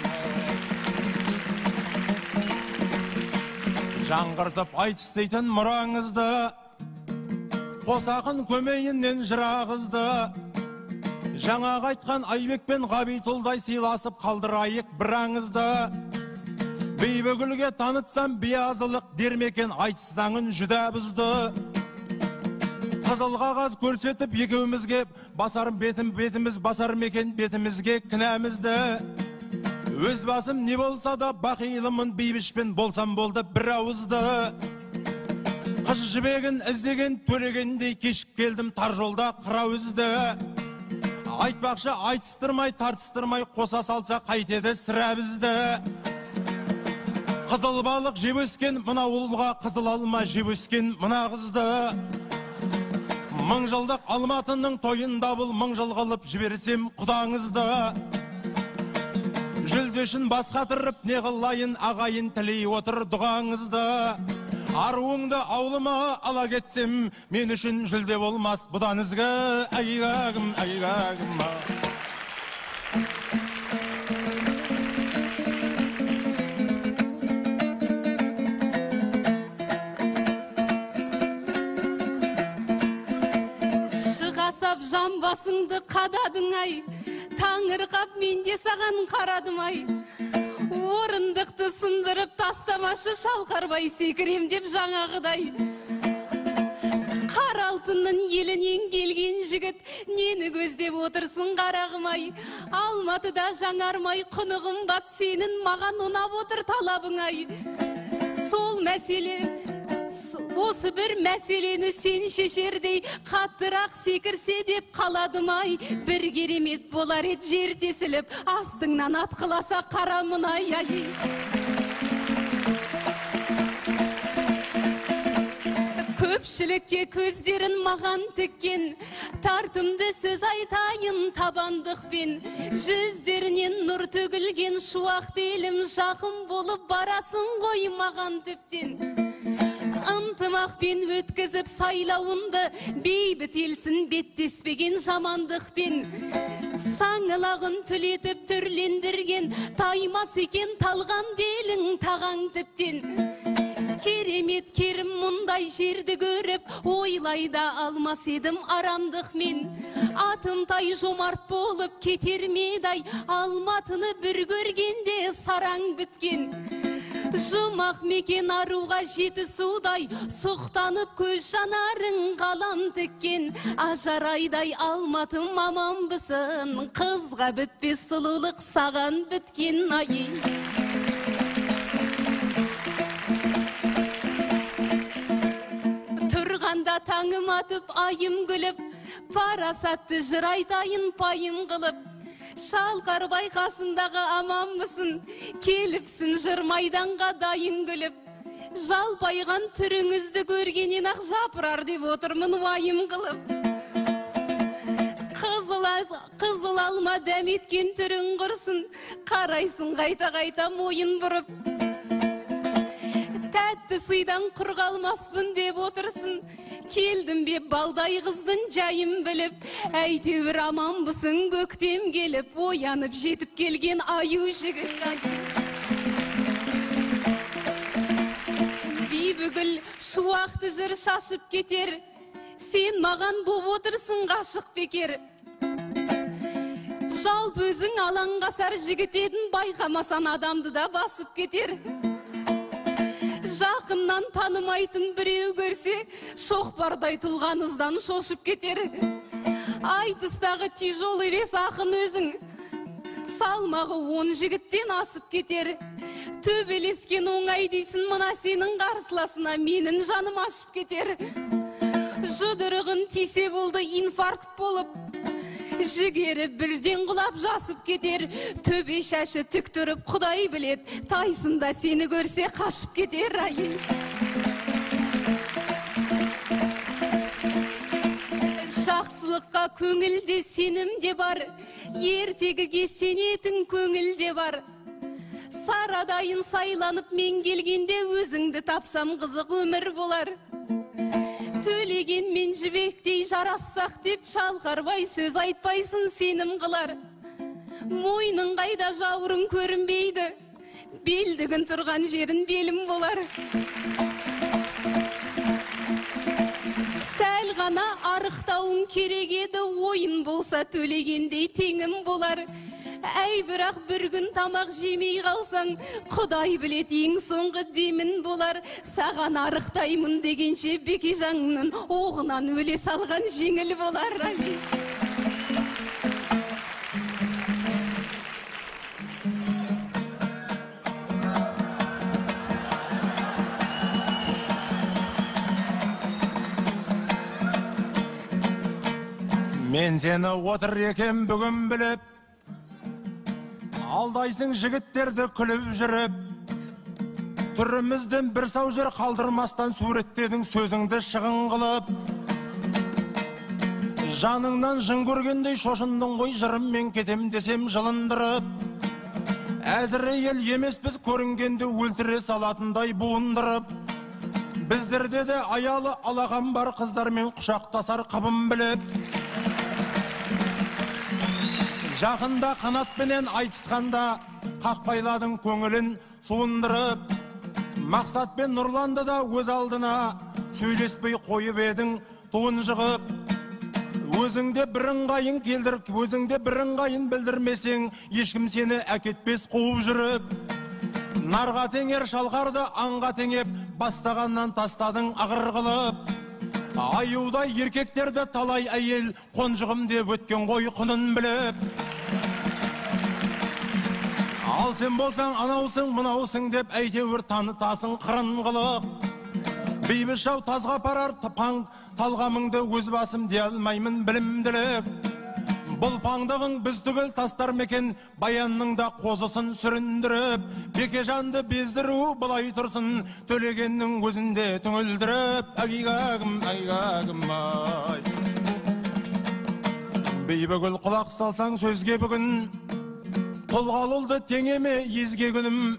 Жаңғыртып айтыстайтын мұраңызды, қосақын көмейінен жырағызды. Жаңағы айтқан Айбек пен Ғабитұлдай сыйласып қалдырайық бір аңызды. Бейбігүлге танытсам биязылық дермекен айтсаңын жүдә бұзды. Қызыл қағаз көрсетіп екеумізге басарым бетім бетіміз басар мекен бетімізге кінәмізді. Өз басым не болса да бақилымын бейбішпен болсам болды бір ауызды. Қыз жібегін іздеген төлегендей кешіп келдім тар жолда қырауызды. Айтпақшы айтыстырмай тартыстырмай қоса салса қайтеді сірә бізді. Қызыл балық жеп өскен мына ұлға қызыл алма жеп өскен мына қызды. Мың жылдық Алматының тойында бұл мың жыл қылып жіберсем құдаңызды. Жүлдешін бас қатырып не қылайын ағайын тілей отыр дұғаңызды. Аруыңды аулыма ала кетсем, мен үшін жүлде болмас бұдан ізгі. Әгигагым, әгигагым. Шығасап жамбасыңды қададың ай, таңырқап мен де саған қарадым ай. Орындықты сындырып тастамашы шалқарбай секірем деп жаңағыдай. Қара алтынның елінен келген жігіт, нені көздеп отырсын қарағым ай. Алматыда жаңармай құнығым бат, сенің маған ұнап отыр талабың ай. Сол мәселе, осы бір мәселені сен шешердей, қаттырақ секірсе деп қаладым ай. Бір керемет болар ет жер тесіліп, астыңнан атқыласа қара мұнай ай. көпшілікке көздерін маған тіккен, тартымды сөз айтайын табандықпен, жүздерінен нұр төгілген шуақ елім, жақын болып барасын ғой маған тіптен. Ынтымақпен өткізіп сайлауынды, бейбіт елсін беттеспеген жамандықпен, саңылағын түлетіп түрлендірген, таймас екен талған делің тағаң тіптен. Керемет керім мұндай жерді көріп, ойлайда алмас едім арамдықмен. Атымтай жомарт болып кетер медай, алматыны бір көргенде сараң біткен. Жұмақ мекен аруға жеті судай, сұқтанып көз жанарың қалам тіккен. Ажарайдай алматым аман бісін, қызға бітпес сұлулық саған біткен ай. Тұрғанда таңым атып айым күліп, парасатты жыр айтайын пайым қылып. Шалқар байқасындағы аманбысың, келіпсің жыр майданға дайын күліп. Жалпайған түріңізді көргенен ақ жапырар деп отырмын уайым қылып. Қызыл алма дәметкен түрің құрсын, қарайсың қайта-қайта мойын бұрып. Тәтті сыйдан құр қалмаспын деп отырсың, келдім бе балдай қыздың жайын біліп. Әйтеуір аманбысың көктем келіп, оянып жетіп келген аю жігіт ай. Бейбігіл шуақты жыр шашып кетер, сен маған боп отырсың ғашық бекер. Жалпы өзің алаңғасар жігіт едің, байқамасан адамды да басып кетер. Жақыннан танымайтын біреу көрсе, шоқпардай тұлғаныздан шошып кетер. Айтыстағы тяжол емес ақын өзің, салмағы он жігіттен асып кетер. Төбелескен оңай дейсін, мына сенің қарсыласына менің жаным ашып кетер. Жұдырығын тисе болды инфаркт болып, жігері бірден құлап жасып кетер. Төбе шашы тік тұрып құдай білет, тайсында сені көрсе қашып кетер ай. Жақсылыққа көңілде сенімде бар, ертегіге сенетін көңілде бар. Сарадайын сайланып мен келгенде, өзіңді тапсам қызық өмір болар. Төлеген мен жібектей жарассақ деп, шалқарбай сөз айтпайсың сенім қылар. Мойның қайда жауырың көрінбейді, белдігін тұрған жерін белім болар. Сәл ғана арықтауың керек еді, ойын болса төлегендей теңім болар. Әй, бірақ бір күн тамақ жемей қалсаң, құдай білет ең соңғы демін болар. Саған арықтаймын дегенше Бекежанның оғынан өле салған жеңіл болар. Мен сені отыр екен бүгін біліп, алдайсың жігіттерді күліп жүріп. Түрімізден бір сау жер қалдырмастан суреттедің сөзіңді шығын қылып. Жаныңнан жын көргендей шошындың ғой, жырыммен кетем десем жылындырып. Әзірейел емес біз, көрінгенде өлтіре салатындай буындырып. Біздерде де аялы алаған бар, қыздармен құшақтасар қыбын біліп. Жақында қанатпенен айтысқанда, қақпайладың көңілін суындырып. Мақсатпен нұрланды да өз алдына, сөйлеспей қойып едің туын жығып. Өзіңде біріңғайын келдіріп, өзіңде біріңғайын білдірмесең, ешкім сені әкетпес қуып жүріп. Нарға теңер шалқарды аңға теңеп, бастағаннан тастадың ағыр қылып. Аюдай еркектерді талай әйел, қонжығым деп өткен ғой құнын біліп. Ал сен болсаң анаусың мұнаусың деп, әйтеуір танытасың қырын қылып. Бейбішау тазға парар тапаң, талғамыңды өз басым де алмаймын білімділік. Бұл паңдығың біз түгел тастар мекен, баянның да қозысын сүріндіріп, Бекежанды бездіру бұлай тұрсын, төлегеннің өзінде түңілдіріп, әгигагім, әгигагім, ай. Бейбігіл құлақ салсаң сөзге бүгін, Тұлғалылды теңеме езге күнім.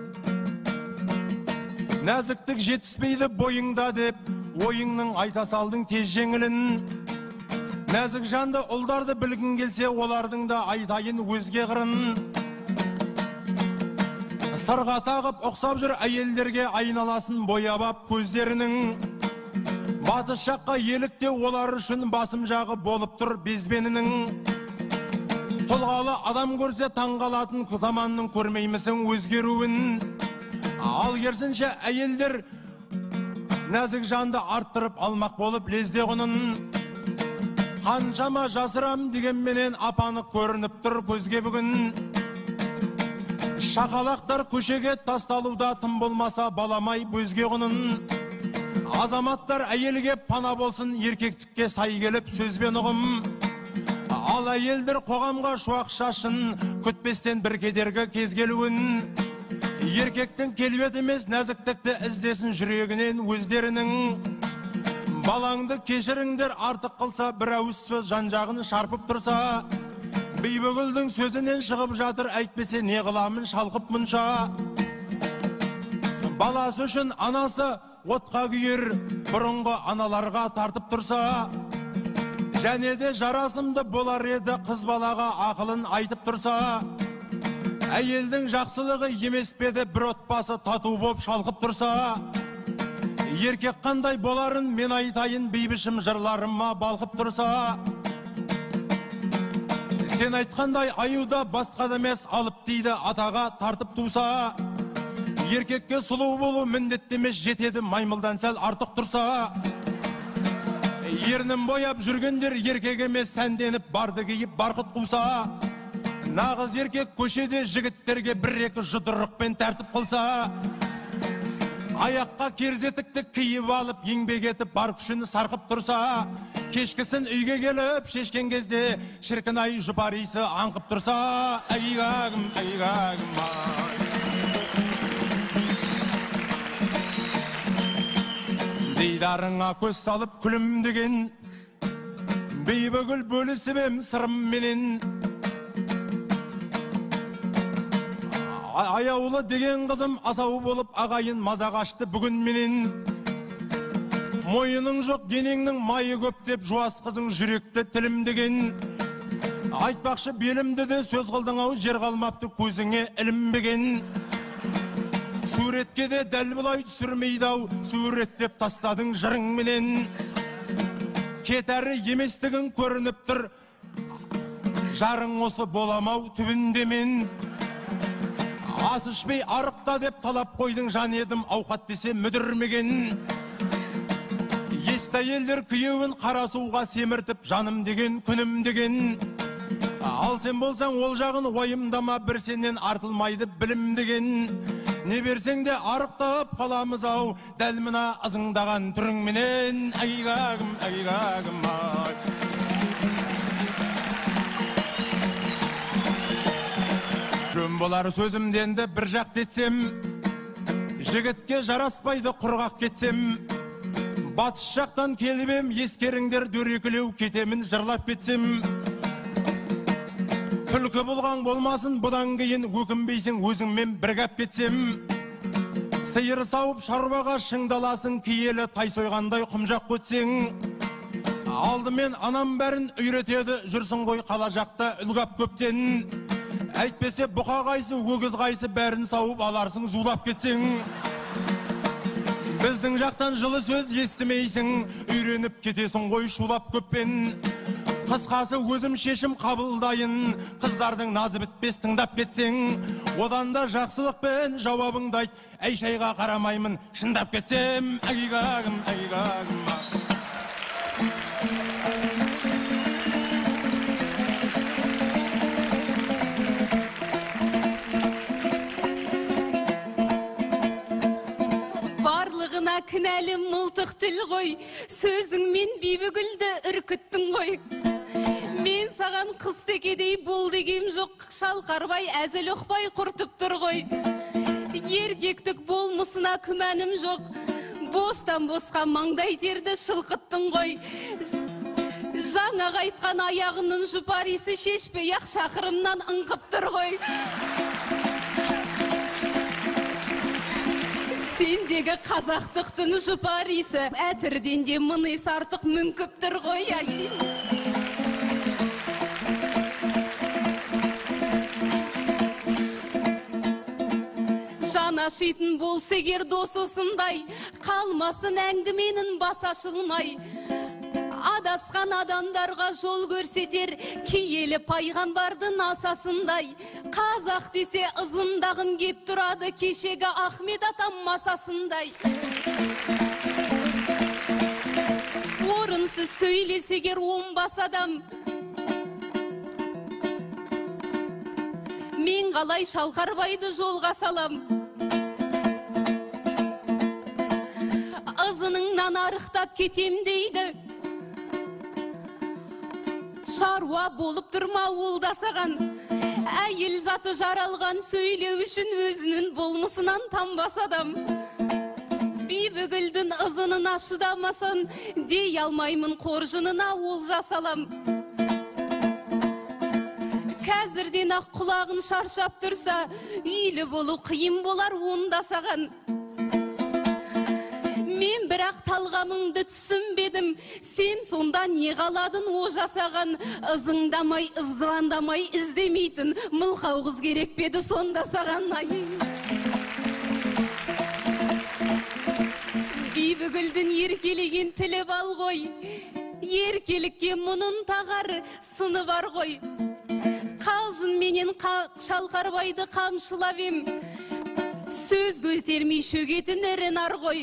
Нәзіктік жетіспейді бойыңда деп, ойыңның айта салдың тез жеңілін. Нәзік жанды ұлдарды білгін келсе, олардың да айтайын өзге қырын. Сырға тағып ұқсап жүр әйелдерге айналасын боябап көздерінің. Батыс жаққа елікте олар үшін басым жағы болып тұр безбенінің. Тұлғалы адам көрсе таңғалатын заманның көрмеймісің өзгеруін. Ал керсінше әйелдер нәзік жанды арттырып алмақ болып лезде құнын. Қаншама жасырам дегенменен апаны көрініп тұр көзге бүгін. Шақалақтар көшеге тасталуда тым болмаса баламай бөзге құнын. Азаматтар әйелге пана болсын, еркектікке сай келіп сөзбен ұғым. Ал әйелдер қоғамға шуақ шашын, күтпестен бір кедергі кез келуін. Еркектің келбет емес нәзіктікті іздесін жүрегінен өздерінің. Балаңды кешіріңдер артық қылса, бір ауыз сөз жан-жағын шарпып тұрса. Бейбігүлдің сөзінен шығып жатыр, әйтпесе не қыламын шалқып мұнша. Баласы үшін анасы отқа күйер, бұрынғы аналарға тартып тұрса. Және де жарасымды болар еді қыз балаға ақылын айтып тұрса. Әйелдің жақсылығы емес педі бір отбасы тату боп шалқып тұрса. Еркек қандай боларын мен айтайын, бейбішім жырларыма балқып тұрса. Сен айтқандай аюда басқа да емес, алып дейді атаға тартып туса. Еркекке сұлу болу міндеттемес, жетеді маймылдан сәл артық тұрса. Ернін бояп жүргендер еркек емес, сәнденіп барды киіп барқыт қуса. Нағыз еркек көшеде жігіттерге бір-екі жұдырықпен тәртіп қылса. Аяққа керзетікті киіп алып, еңбек етіп бар күшін сарқып тұрса. Кешкісін үйге келіп шешкен кезде шіркін ай жұпар иісі аңқып тұрса. Әйгагім, әйгагім ай. Дейдарыңа көз салып күлімдеген, бейбігіл бөлісіп ем сырым менен. Аяулы деген қызым асау болып ағайын маза қашты бүгін менен. Мойының жоқ денеңнің майы көп деп жуас қызың жүректі тілім деген. Айтпақшы белімді де сөз қылдың ау, жер қалмапты көзіңе ілінбеген. Суретке де дәл бұлай түсірмейді ау, суреттеп тастадың жырың менен. Кетәрі еместігін көрініп тұр, жарың осы боламау түбінде мен. Ас ішпей арықта деп талап қойдың, жан едім ауқат десе мүдірмеген. Есті әйелдер күйеуін қара суға семіртіп, жаным деген күнім деген. Ал сен болсаң ол жағын ойымдама, бір сенен артылмайды білім деген. Не берсең де арықтап қаламыз ау, дәл мына ызыңдаған түрің менен. Әйгагім, әйгагім ай. Жөн болар сөзімденді бір жақ детсем, жігітке жараспайды құрғақ кетсем. Батыс жақтан келбем, ескеріңдер дөрекілеу кетемін жырлап кетсем. Күлкі болған болмасын бұдан кейін, өкінбейсің өзіңмен біргап кетсем. Сиыр сауып шаруаға шыңдаласын, киелі тай сойғандай құмжақ көтсең. Алдымен анам бәрін үйретеді, жүрсің ғой қала жақта үлгап көптен. Әйтпесе бұқа қайсы, өгіз қайсы бәрін сауып аларсың зулап кетсең. Біздің жақтан жылы сөз естімейсің, үйреніп кетесің ғой шулап көппен. Қысқасы өзім шешім қабылдайын, қыздардың назы бітпес тыңдап кетсең. Одан да жақсылықпен жауабыңды айт, әй шайға қарамаймын шындап кетсем. Әйгагім, әйгагім. Барлығына кінәлі мылтық тіл ғой, сөзіңмен бейбігүлді үркіттің ғой. Мен саған қыз бол дегем жоқ, Шалқарбай әзіл ұқпай құртып тұр ғой. Еркектік болмысына күмәнім жоқ, бостан босқа маңдай терді шылқыттың ғой. Жаңа қайтқан аяғының жұпарысы шешпей ақ шақырымнан ыңқып тұр ғой. Сендегі қазақтықтың жұпарысы әтірден де мұныс артық мүңкіп тұр ғой. Жан ашитын болса егер досысындай, қалмасын әңгіменің бас ашылмай. Адасқан адамдарға жол көрсетер киелі пайғамбардың асасындай. Қазақ десе ызындағым кеп тұрады кешегі Ахмет атам масасындай. Орынсыз сөйлесегер оңбас адам, мен қалай Шалқарбайды жолға салам. Ызыныңнан арықтап кетем дейді, шаруа болып тұрма олдасаған. Әйел заты жаралған сөйлеу үшін өзінің болмысынан танбас адам. Бибігүлдің ызынына шыдамасын, дей алмаймын қоржынына ол жасалам. Қазірден ақ құлағын шаршап тұрса, үйлі болу қиын болар онда саған. Мен бірақ талғамыңды түсінбедім, сен сонда не қаладың о жасаған. Ызыңдамай, ыздывандамай іздемейтін, мылқау қыз керек беді сонда саған. Бибігүлдің еркелеген тілі бал ғой, еркелікке мұнын тағар сыны бар ғой. Қалжын менен Шалқарбайды қамшылап ем, сөз көтермей шөгетін ірінар ғой.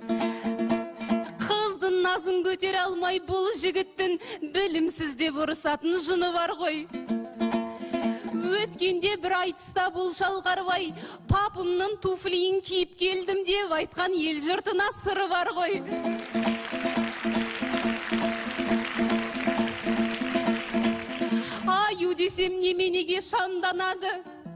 Қыздың назын көтер алмай бұл жігіттің білімсіз деп ұрысатын жыны бар ғой. Өткенде бір айтыста бұл Шалқарбай, папымның туфлиін киіп келдім деп айтқан ел жұртына сыры бар ғой. Аю десем неменеге шамданады,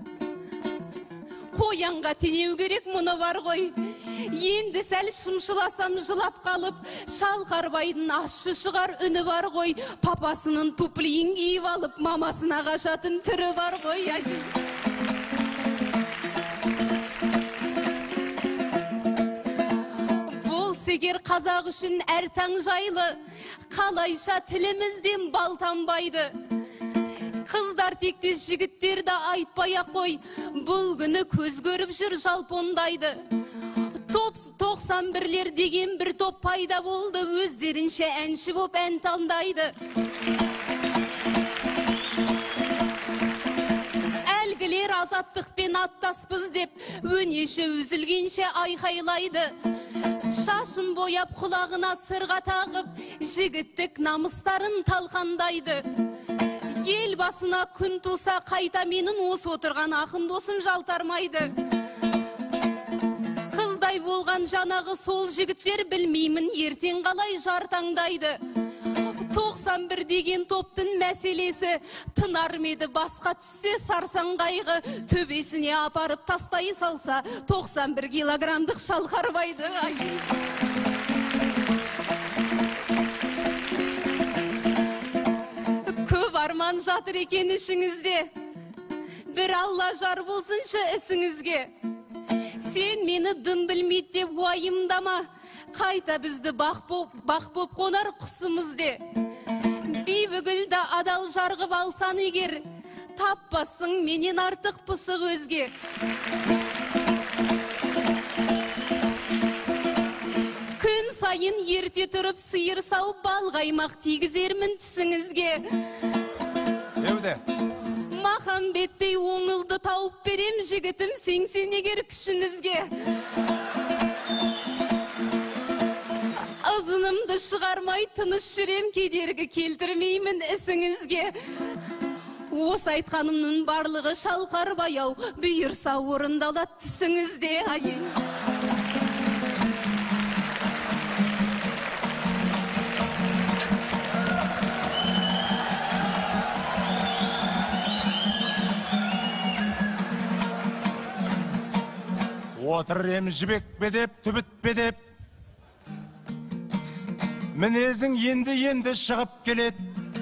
қоянға тенеу керек мұны бар ғой. Енді сәл шымшыласам жылап қалып, Шалқарбайдың ащы шығар үні бар ғой. Папасының туплиін киіп алып, мамасына қашатын түрі бар ғой. Болса егер қазақ үшін әр таң жайлы, қалайша тілімізден бал тамбайды. Қыздар тектес жігіттерді айтпай-ақ қой, бұл күні көз көріп жүр жалпондайды. тоқсан бірлер деген бір топ пайда болды, өздерінше әнші боп ән таңдайды. Әлгілер азаттықпен аттаспыз деп, өнеші үзілгенше айқайлайды. Шашын бояп құлағына сырға тағып, жігіттік намыстарын талқандайды. Ел басына күн туса қайта менің осы отырған ақын досым жалтармайды. Қыздай болған жанағы сол жігіттер білмеймін ертең қалай жартаңдайды. тоқсан бір деген топтың мәселесі, тынар меді басқа түссе сарсан қайғы, төбесіне апарып тастай салса тоқсан бір килограмдық Шалқарбайды. Көп арман жатыр екен ішіңізде, бір Алла жар болсыншы ісіңізге. Сен мені дым білмейді деп уайымдама, қайта бізді бақ боп қонар құсымызде. Бибігүлді адал жарғып алсан егер, таппасың менен артық пысық өзге. Күн сайын ерте тұрып сиыр сауып балғаймақ тигізермін түсіңізге. Еуде. Махамбеттей оңылды тауып берем жігітім сеңсен егер күшіңізге. Ызынымды шығармай тыныш жүрем, кедергі келтірмеймін ісіңізге. Осы айтқанымның барлығы Шалқарбай ау, бұйырса орындалады түсіңізде. отыр ем жібек бедеп түбіт бедеп, мінезің енді енді шығып келет.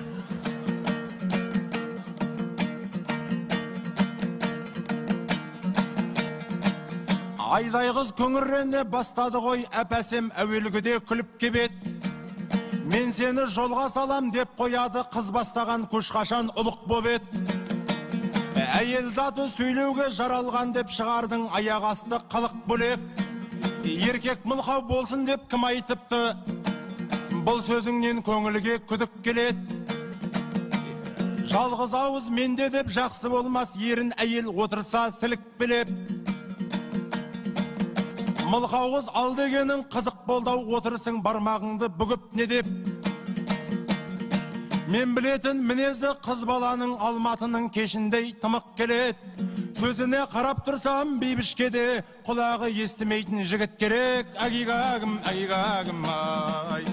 Айдай қыз көңіррене бастады ғой, әпәсем әуелгіде күліп кебет. Мен сені жолға салам деп қояды, қыз бастаған көш қашан ұлық бобет. Әйел заты сөйлеуге жаралған деп шығардың аяқ асты қылық бөлек. Еркек мылқау болсын деп кім айтыпты, бұл сөзіңнен көңілге күдік келет. Жалғыз ауыз менде деп жақсы болмас, ерін әйел отырса сілік білеп. Мылқауыз ал дегенің қызық болдау, отырсың бармағыңды бүгіп не деп. Мен білетін мінезі қыз баланың алматының кешіндей тымық келет. Сөзіне қарап тұрсам бейбішкеде, құлағы естімейтін жігіт керек. Агигагым, агигагым, ай.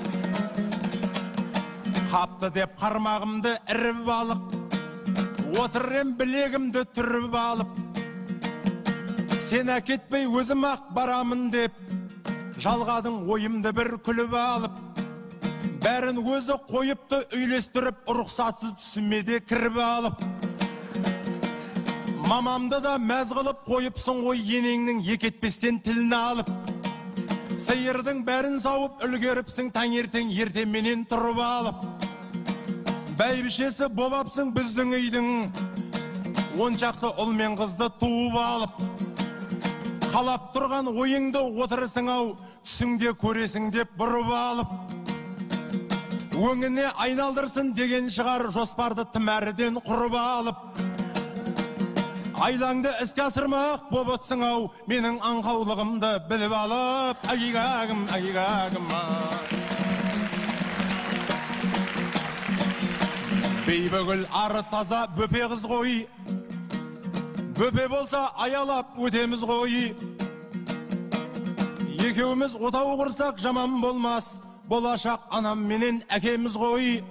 Қапты деп қармағымды іріп алып, отыррем білегімді түріп алып. Сен әкетпей өзім ақ барамын деп, жалғадың ойымды бір күліп алып. Бәрін өзі қойыпты үйлестіріп, рұқсатсыз түсімеде кіріп алып. Мамамды да мәз қылып қойыпсың ғой, енеңнің екетпестен тілін алып. Сиырдың бәрін сауып үлгеріпсің, таңертең ертеменен тұрып алып. Бәйбішесі бобапсың біздің үйдің, оншақты ұл мен қызды туып алып. Қалап тұрған ойыңды отырысың ау, түсіңде көресің деп бұрып алып. Өңіне айналдырсын деген шығар, жоспарды тым әріден құрып алып. Айлаңды іске асырмақ боп отсың ау, менің аңқаулығымды біліп алып. Агигагым, агигагым, бейбігіл ары таза бөпе қыз ғой, бөпе болса аялап өтеміз ғой. Екеуміз отау құрсақ жаман болмас, болашақ анам менен әкеміз ғой.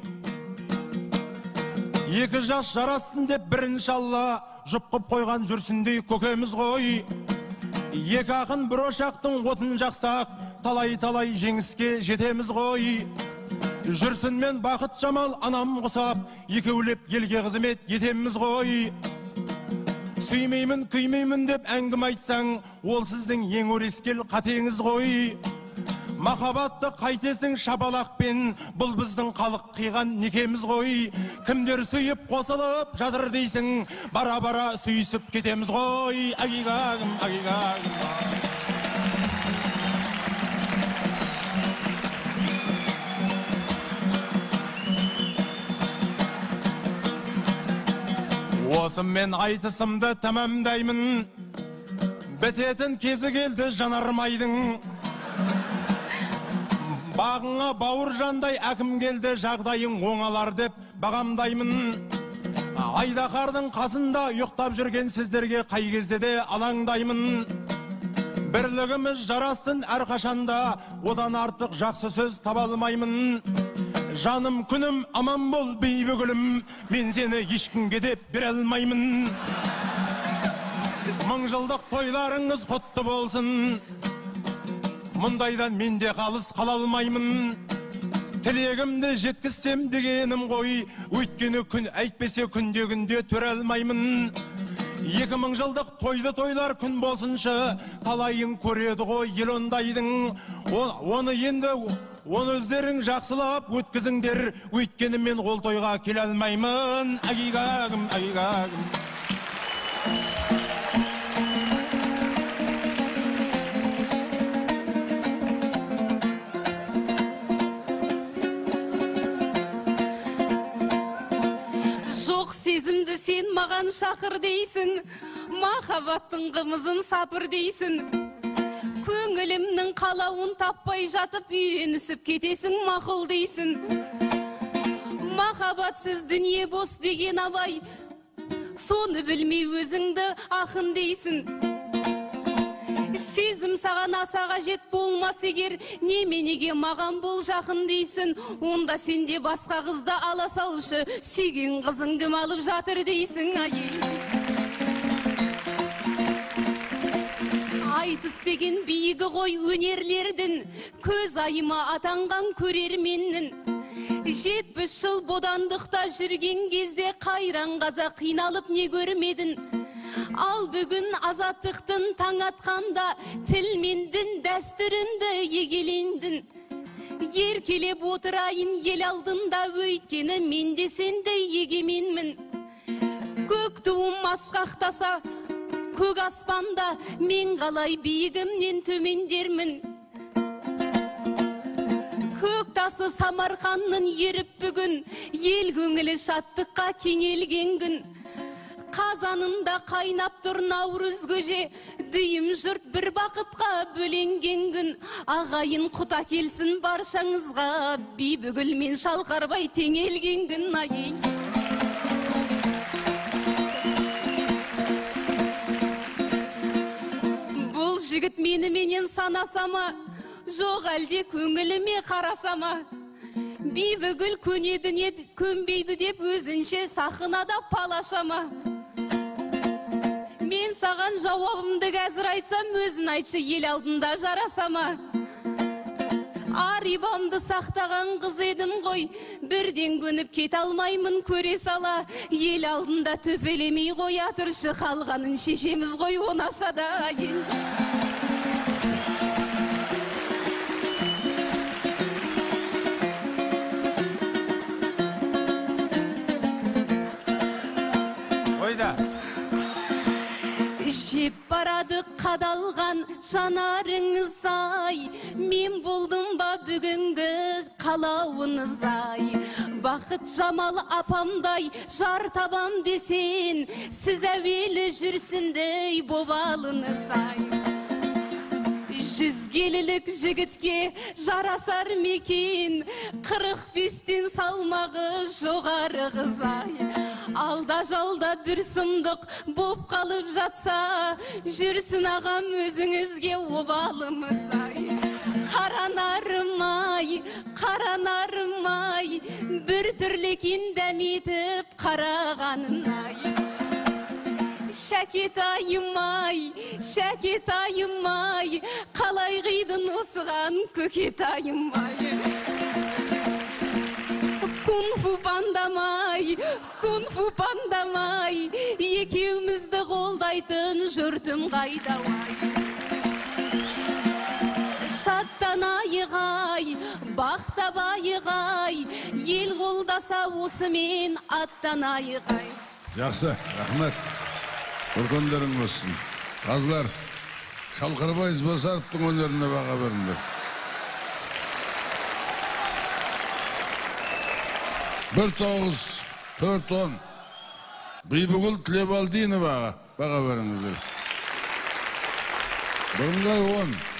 Екі жас жарасын деп бірінші алла, жұпқып қойған жүрсіндей көкеміз ғой. Екі ақын бір ошақтың отын жақсақ, талай-талай жеңіске жетеміз ғой. Жүрсін мен бақыт жамал анам құсап, екеулеп елге қызмет етеміз ғой. Сүймеймін, күймеймін деп әңгім айтсаң, ол сіздің ең өрескел қатеңіз ғой. Махабатты қайтесің шабалақпен, бұл біздің халық қиған некеміз ғой. Кімдер сүйіп қосылып жатыр дейсің, бара-бара сүйісіп кетеміз ғой. Агигагым, агигагым. Осы мен айтысымды тәмамдаймын, бітетін кезі келді жанармайдың. Бағыңа бауыр жандай әкім келді, жағдайың оңалар деп бағамдаймын. Айдақардың қасында ұйықтап жүрген сіздерге қай кезде де алаңдаймын. Бірлігіміз жарасын әрқашанда, одан артық жақсы сөз таба алмаймын. Жаным күнім аман бол бейбігілім, мен сені ешкімге деп бере алмаймын. Мың жылдық тойларыңыз құтты болсын, мұндайдан мен де қалыс қала алмаймын. Тілегімді жеткізсем дегенім ғой, өйткені күн әйтпесе күнде күнде төре алмаймын. Екі мың жылдық тойды тойлар күн болсыншы, талайын көреді ғой ел ондайдың. Оны енді оны өздерің жақсылап өткізіңдер, өйткені мен ол тойға келе алмаймын. Агигагым, агигагым. Жоқ сезімді сен маған шақыр дейсін, махаббаттың қымызын сапыр дейсін. Көңілімнің қалауын таппай жатып, үйренісіп кетесің мақұл дейсін. Махаббатсыз дүние бос деген абай, соны білмей өзіңді ақын дейсін. Сезім саған аса қажет болмас егер, неменеге маған бұл жақын дейсін. Онда сенде басқа қызды ала салшы, сүйген қызың кім алып жатыр дейсің. айтыс деген биігі ғой өнерлердің, көз айыма атанған көрерменнің. Жетпіс жыл бодандықта жүрген кезде қайран қазақ қиналып не көрмедің. Ал бүгін азаттықтың таң атқанда тілмендін дәстүрінді егелендін. Еркелеп отырайын ел алдында, өйткені мен де сендей егеменмін. Көк туым асқақтаса көк аспанда, мен қалай биігімнен төмендермін. Көк тасы Самарқанның еріп бүгін, ел көңілі шаттыққа кеңелген күн. Қазанында қайнап тұр наурыз көже, дүйім жұрт бір бақытқа бөленген күн. Ағайын құта келсін баршаңызға, би бүгілмен шалқарбай теңелген күн. Ай. Бұл жігіт мені менен санасама, жоқ әлде көңіліме қарасама. Би бүгіл көнедіне көнбейді деп өзінше сахынада палашама. Мен саған жауабымды қазір айтсам, өзін айтшы ел алдында жарасама. Арибамды сақтаған қыз едім ғой, бірден көніп кет алмаймын көре сала. Ел алдында төпелемей қоя тұршы, қалғанын шешеміз ғой оңашада. Ойда. Жеп барады қадалған жанарыңыз ай, мен болдым ба бүгінгі қалауыңыз ай. Бақыт Жамал апамдай жар табам десен, сіз әуелі жүрсіндей бобалыңыз ай. Жүз келілік жігітке жарасар мекен, қырық бестен салмағы жоғары қыз ай. Алда жалда бір сұмдық боп қалып жатса, жүрсін ағам өзіңізге обалымыз ай. Қаранарым-ай, қаранарым-ай, бір түрлекен дәметіп қарағанын ай. Шәкетайым-ай, шәкетайым-ай, қалай қидың осыған көкетайым-ай. Кунфу пандамай, кунфу пандамай, екеумізді қолдайтын жұртым қайдауай. Шаттанайық-ай, бақтабайық-ай, ел қолдаса осымен аттанайық-ай. Жақсы, рахмет. Көргендерің болсын. Қазылар, Шалқарбай Ізбасаровтың өнеріне баға беріңдер. Бір тоғыз, төрт он. Бибігүл Тілебалдиноваға баға беріңіздер. Бірыңғай он.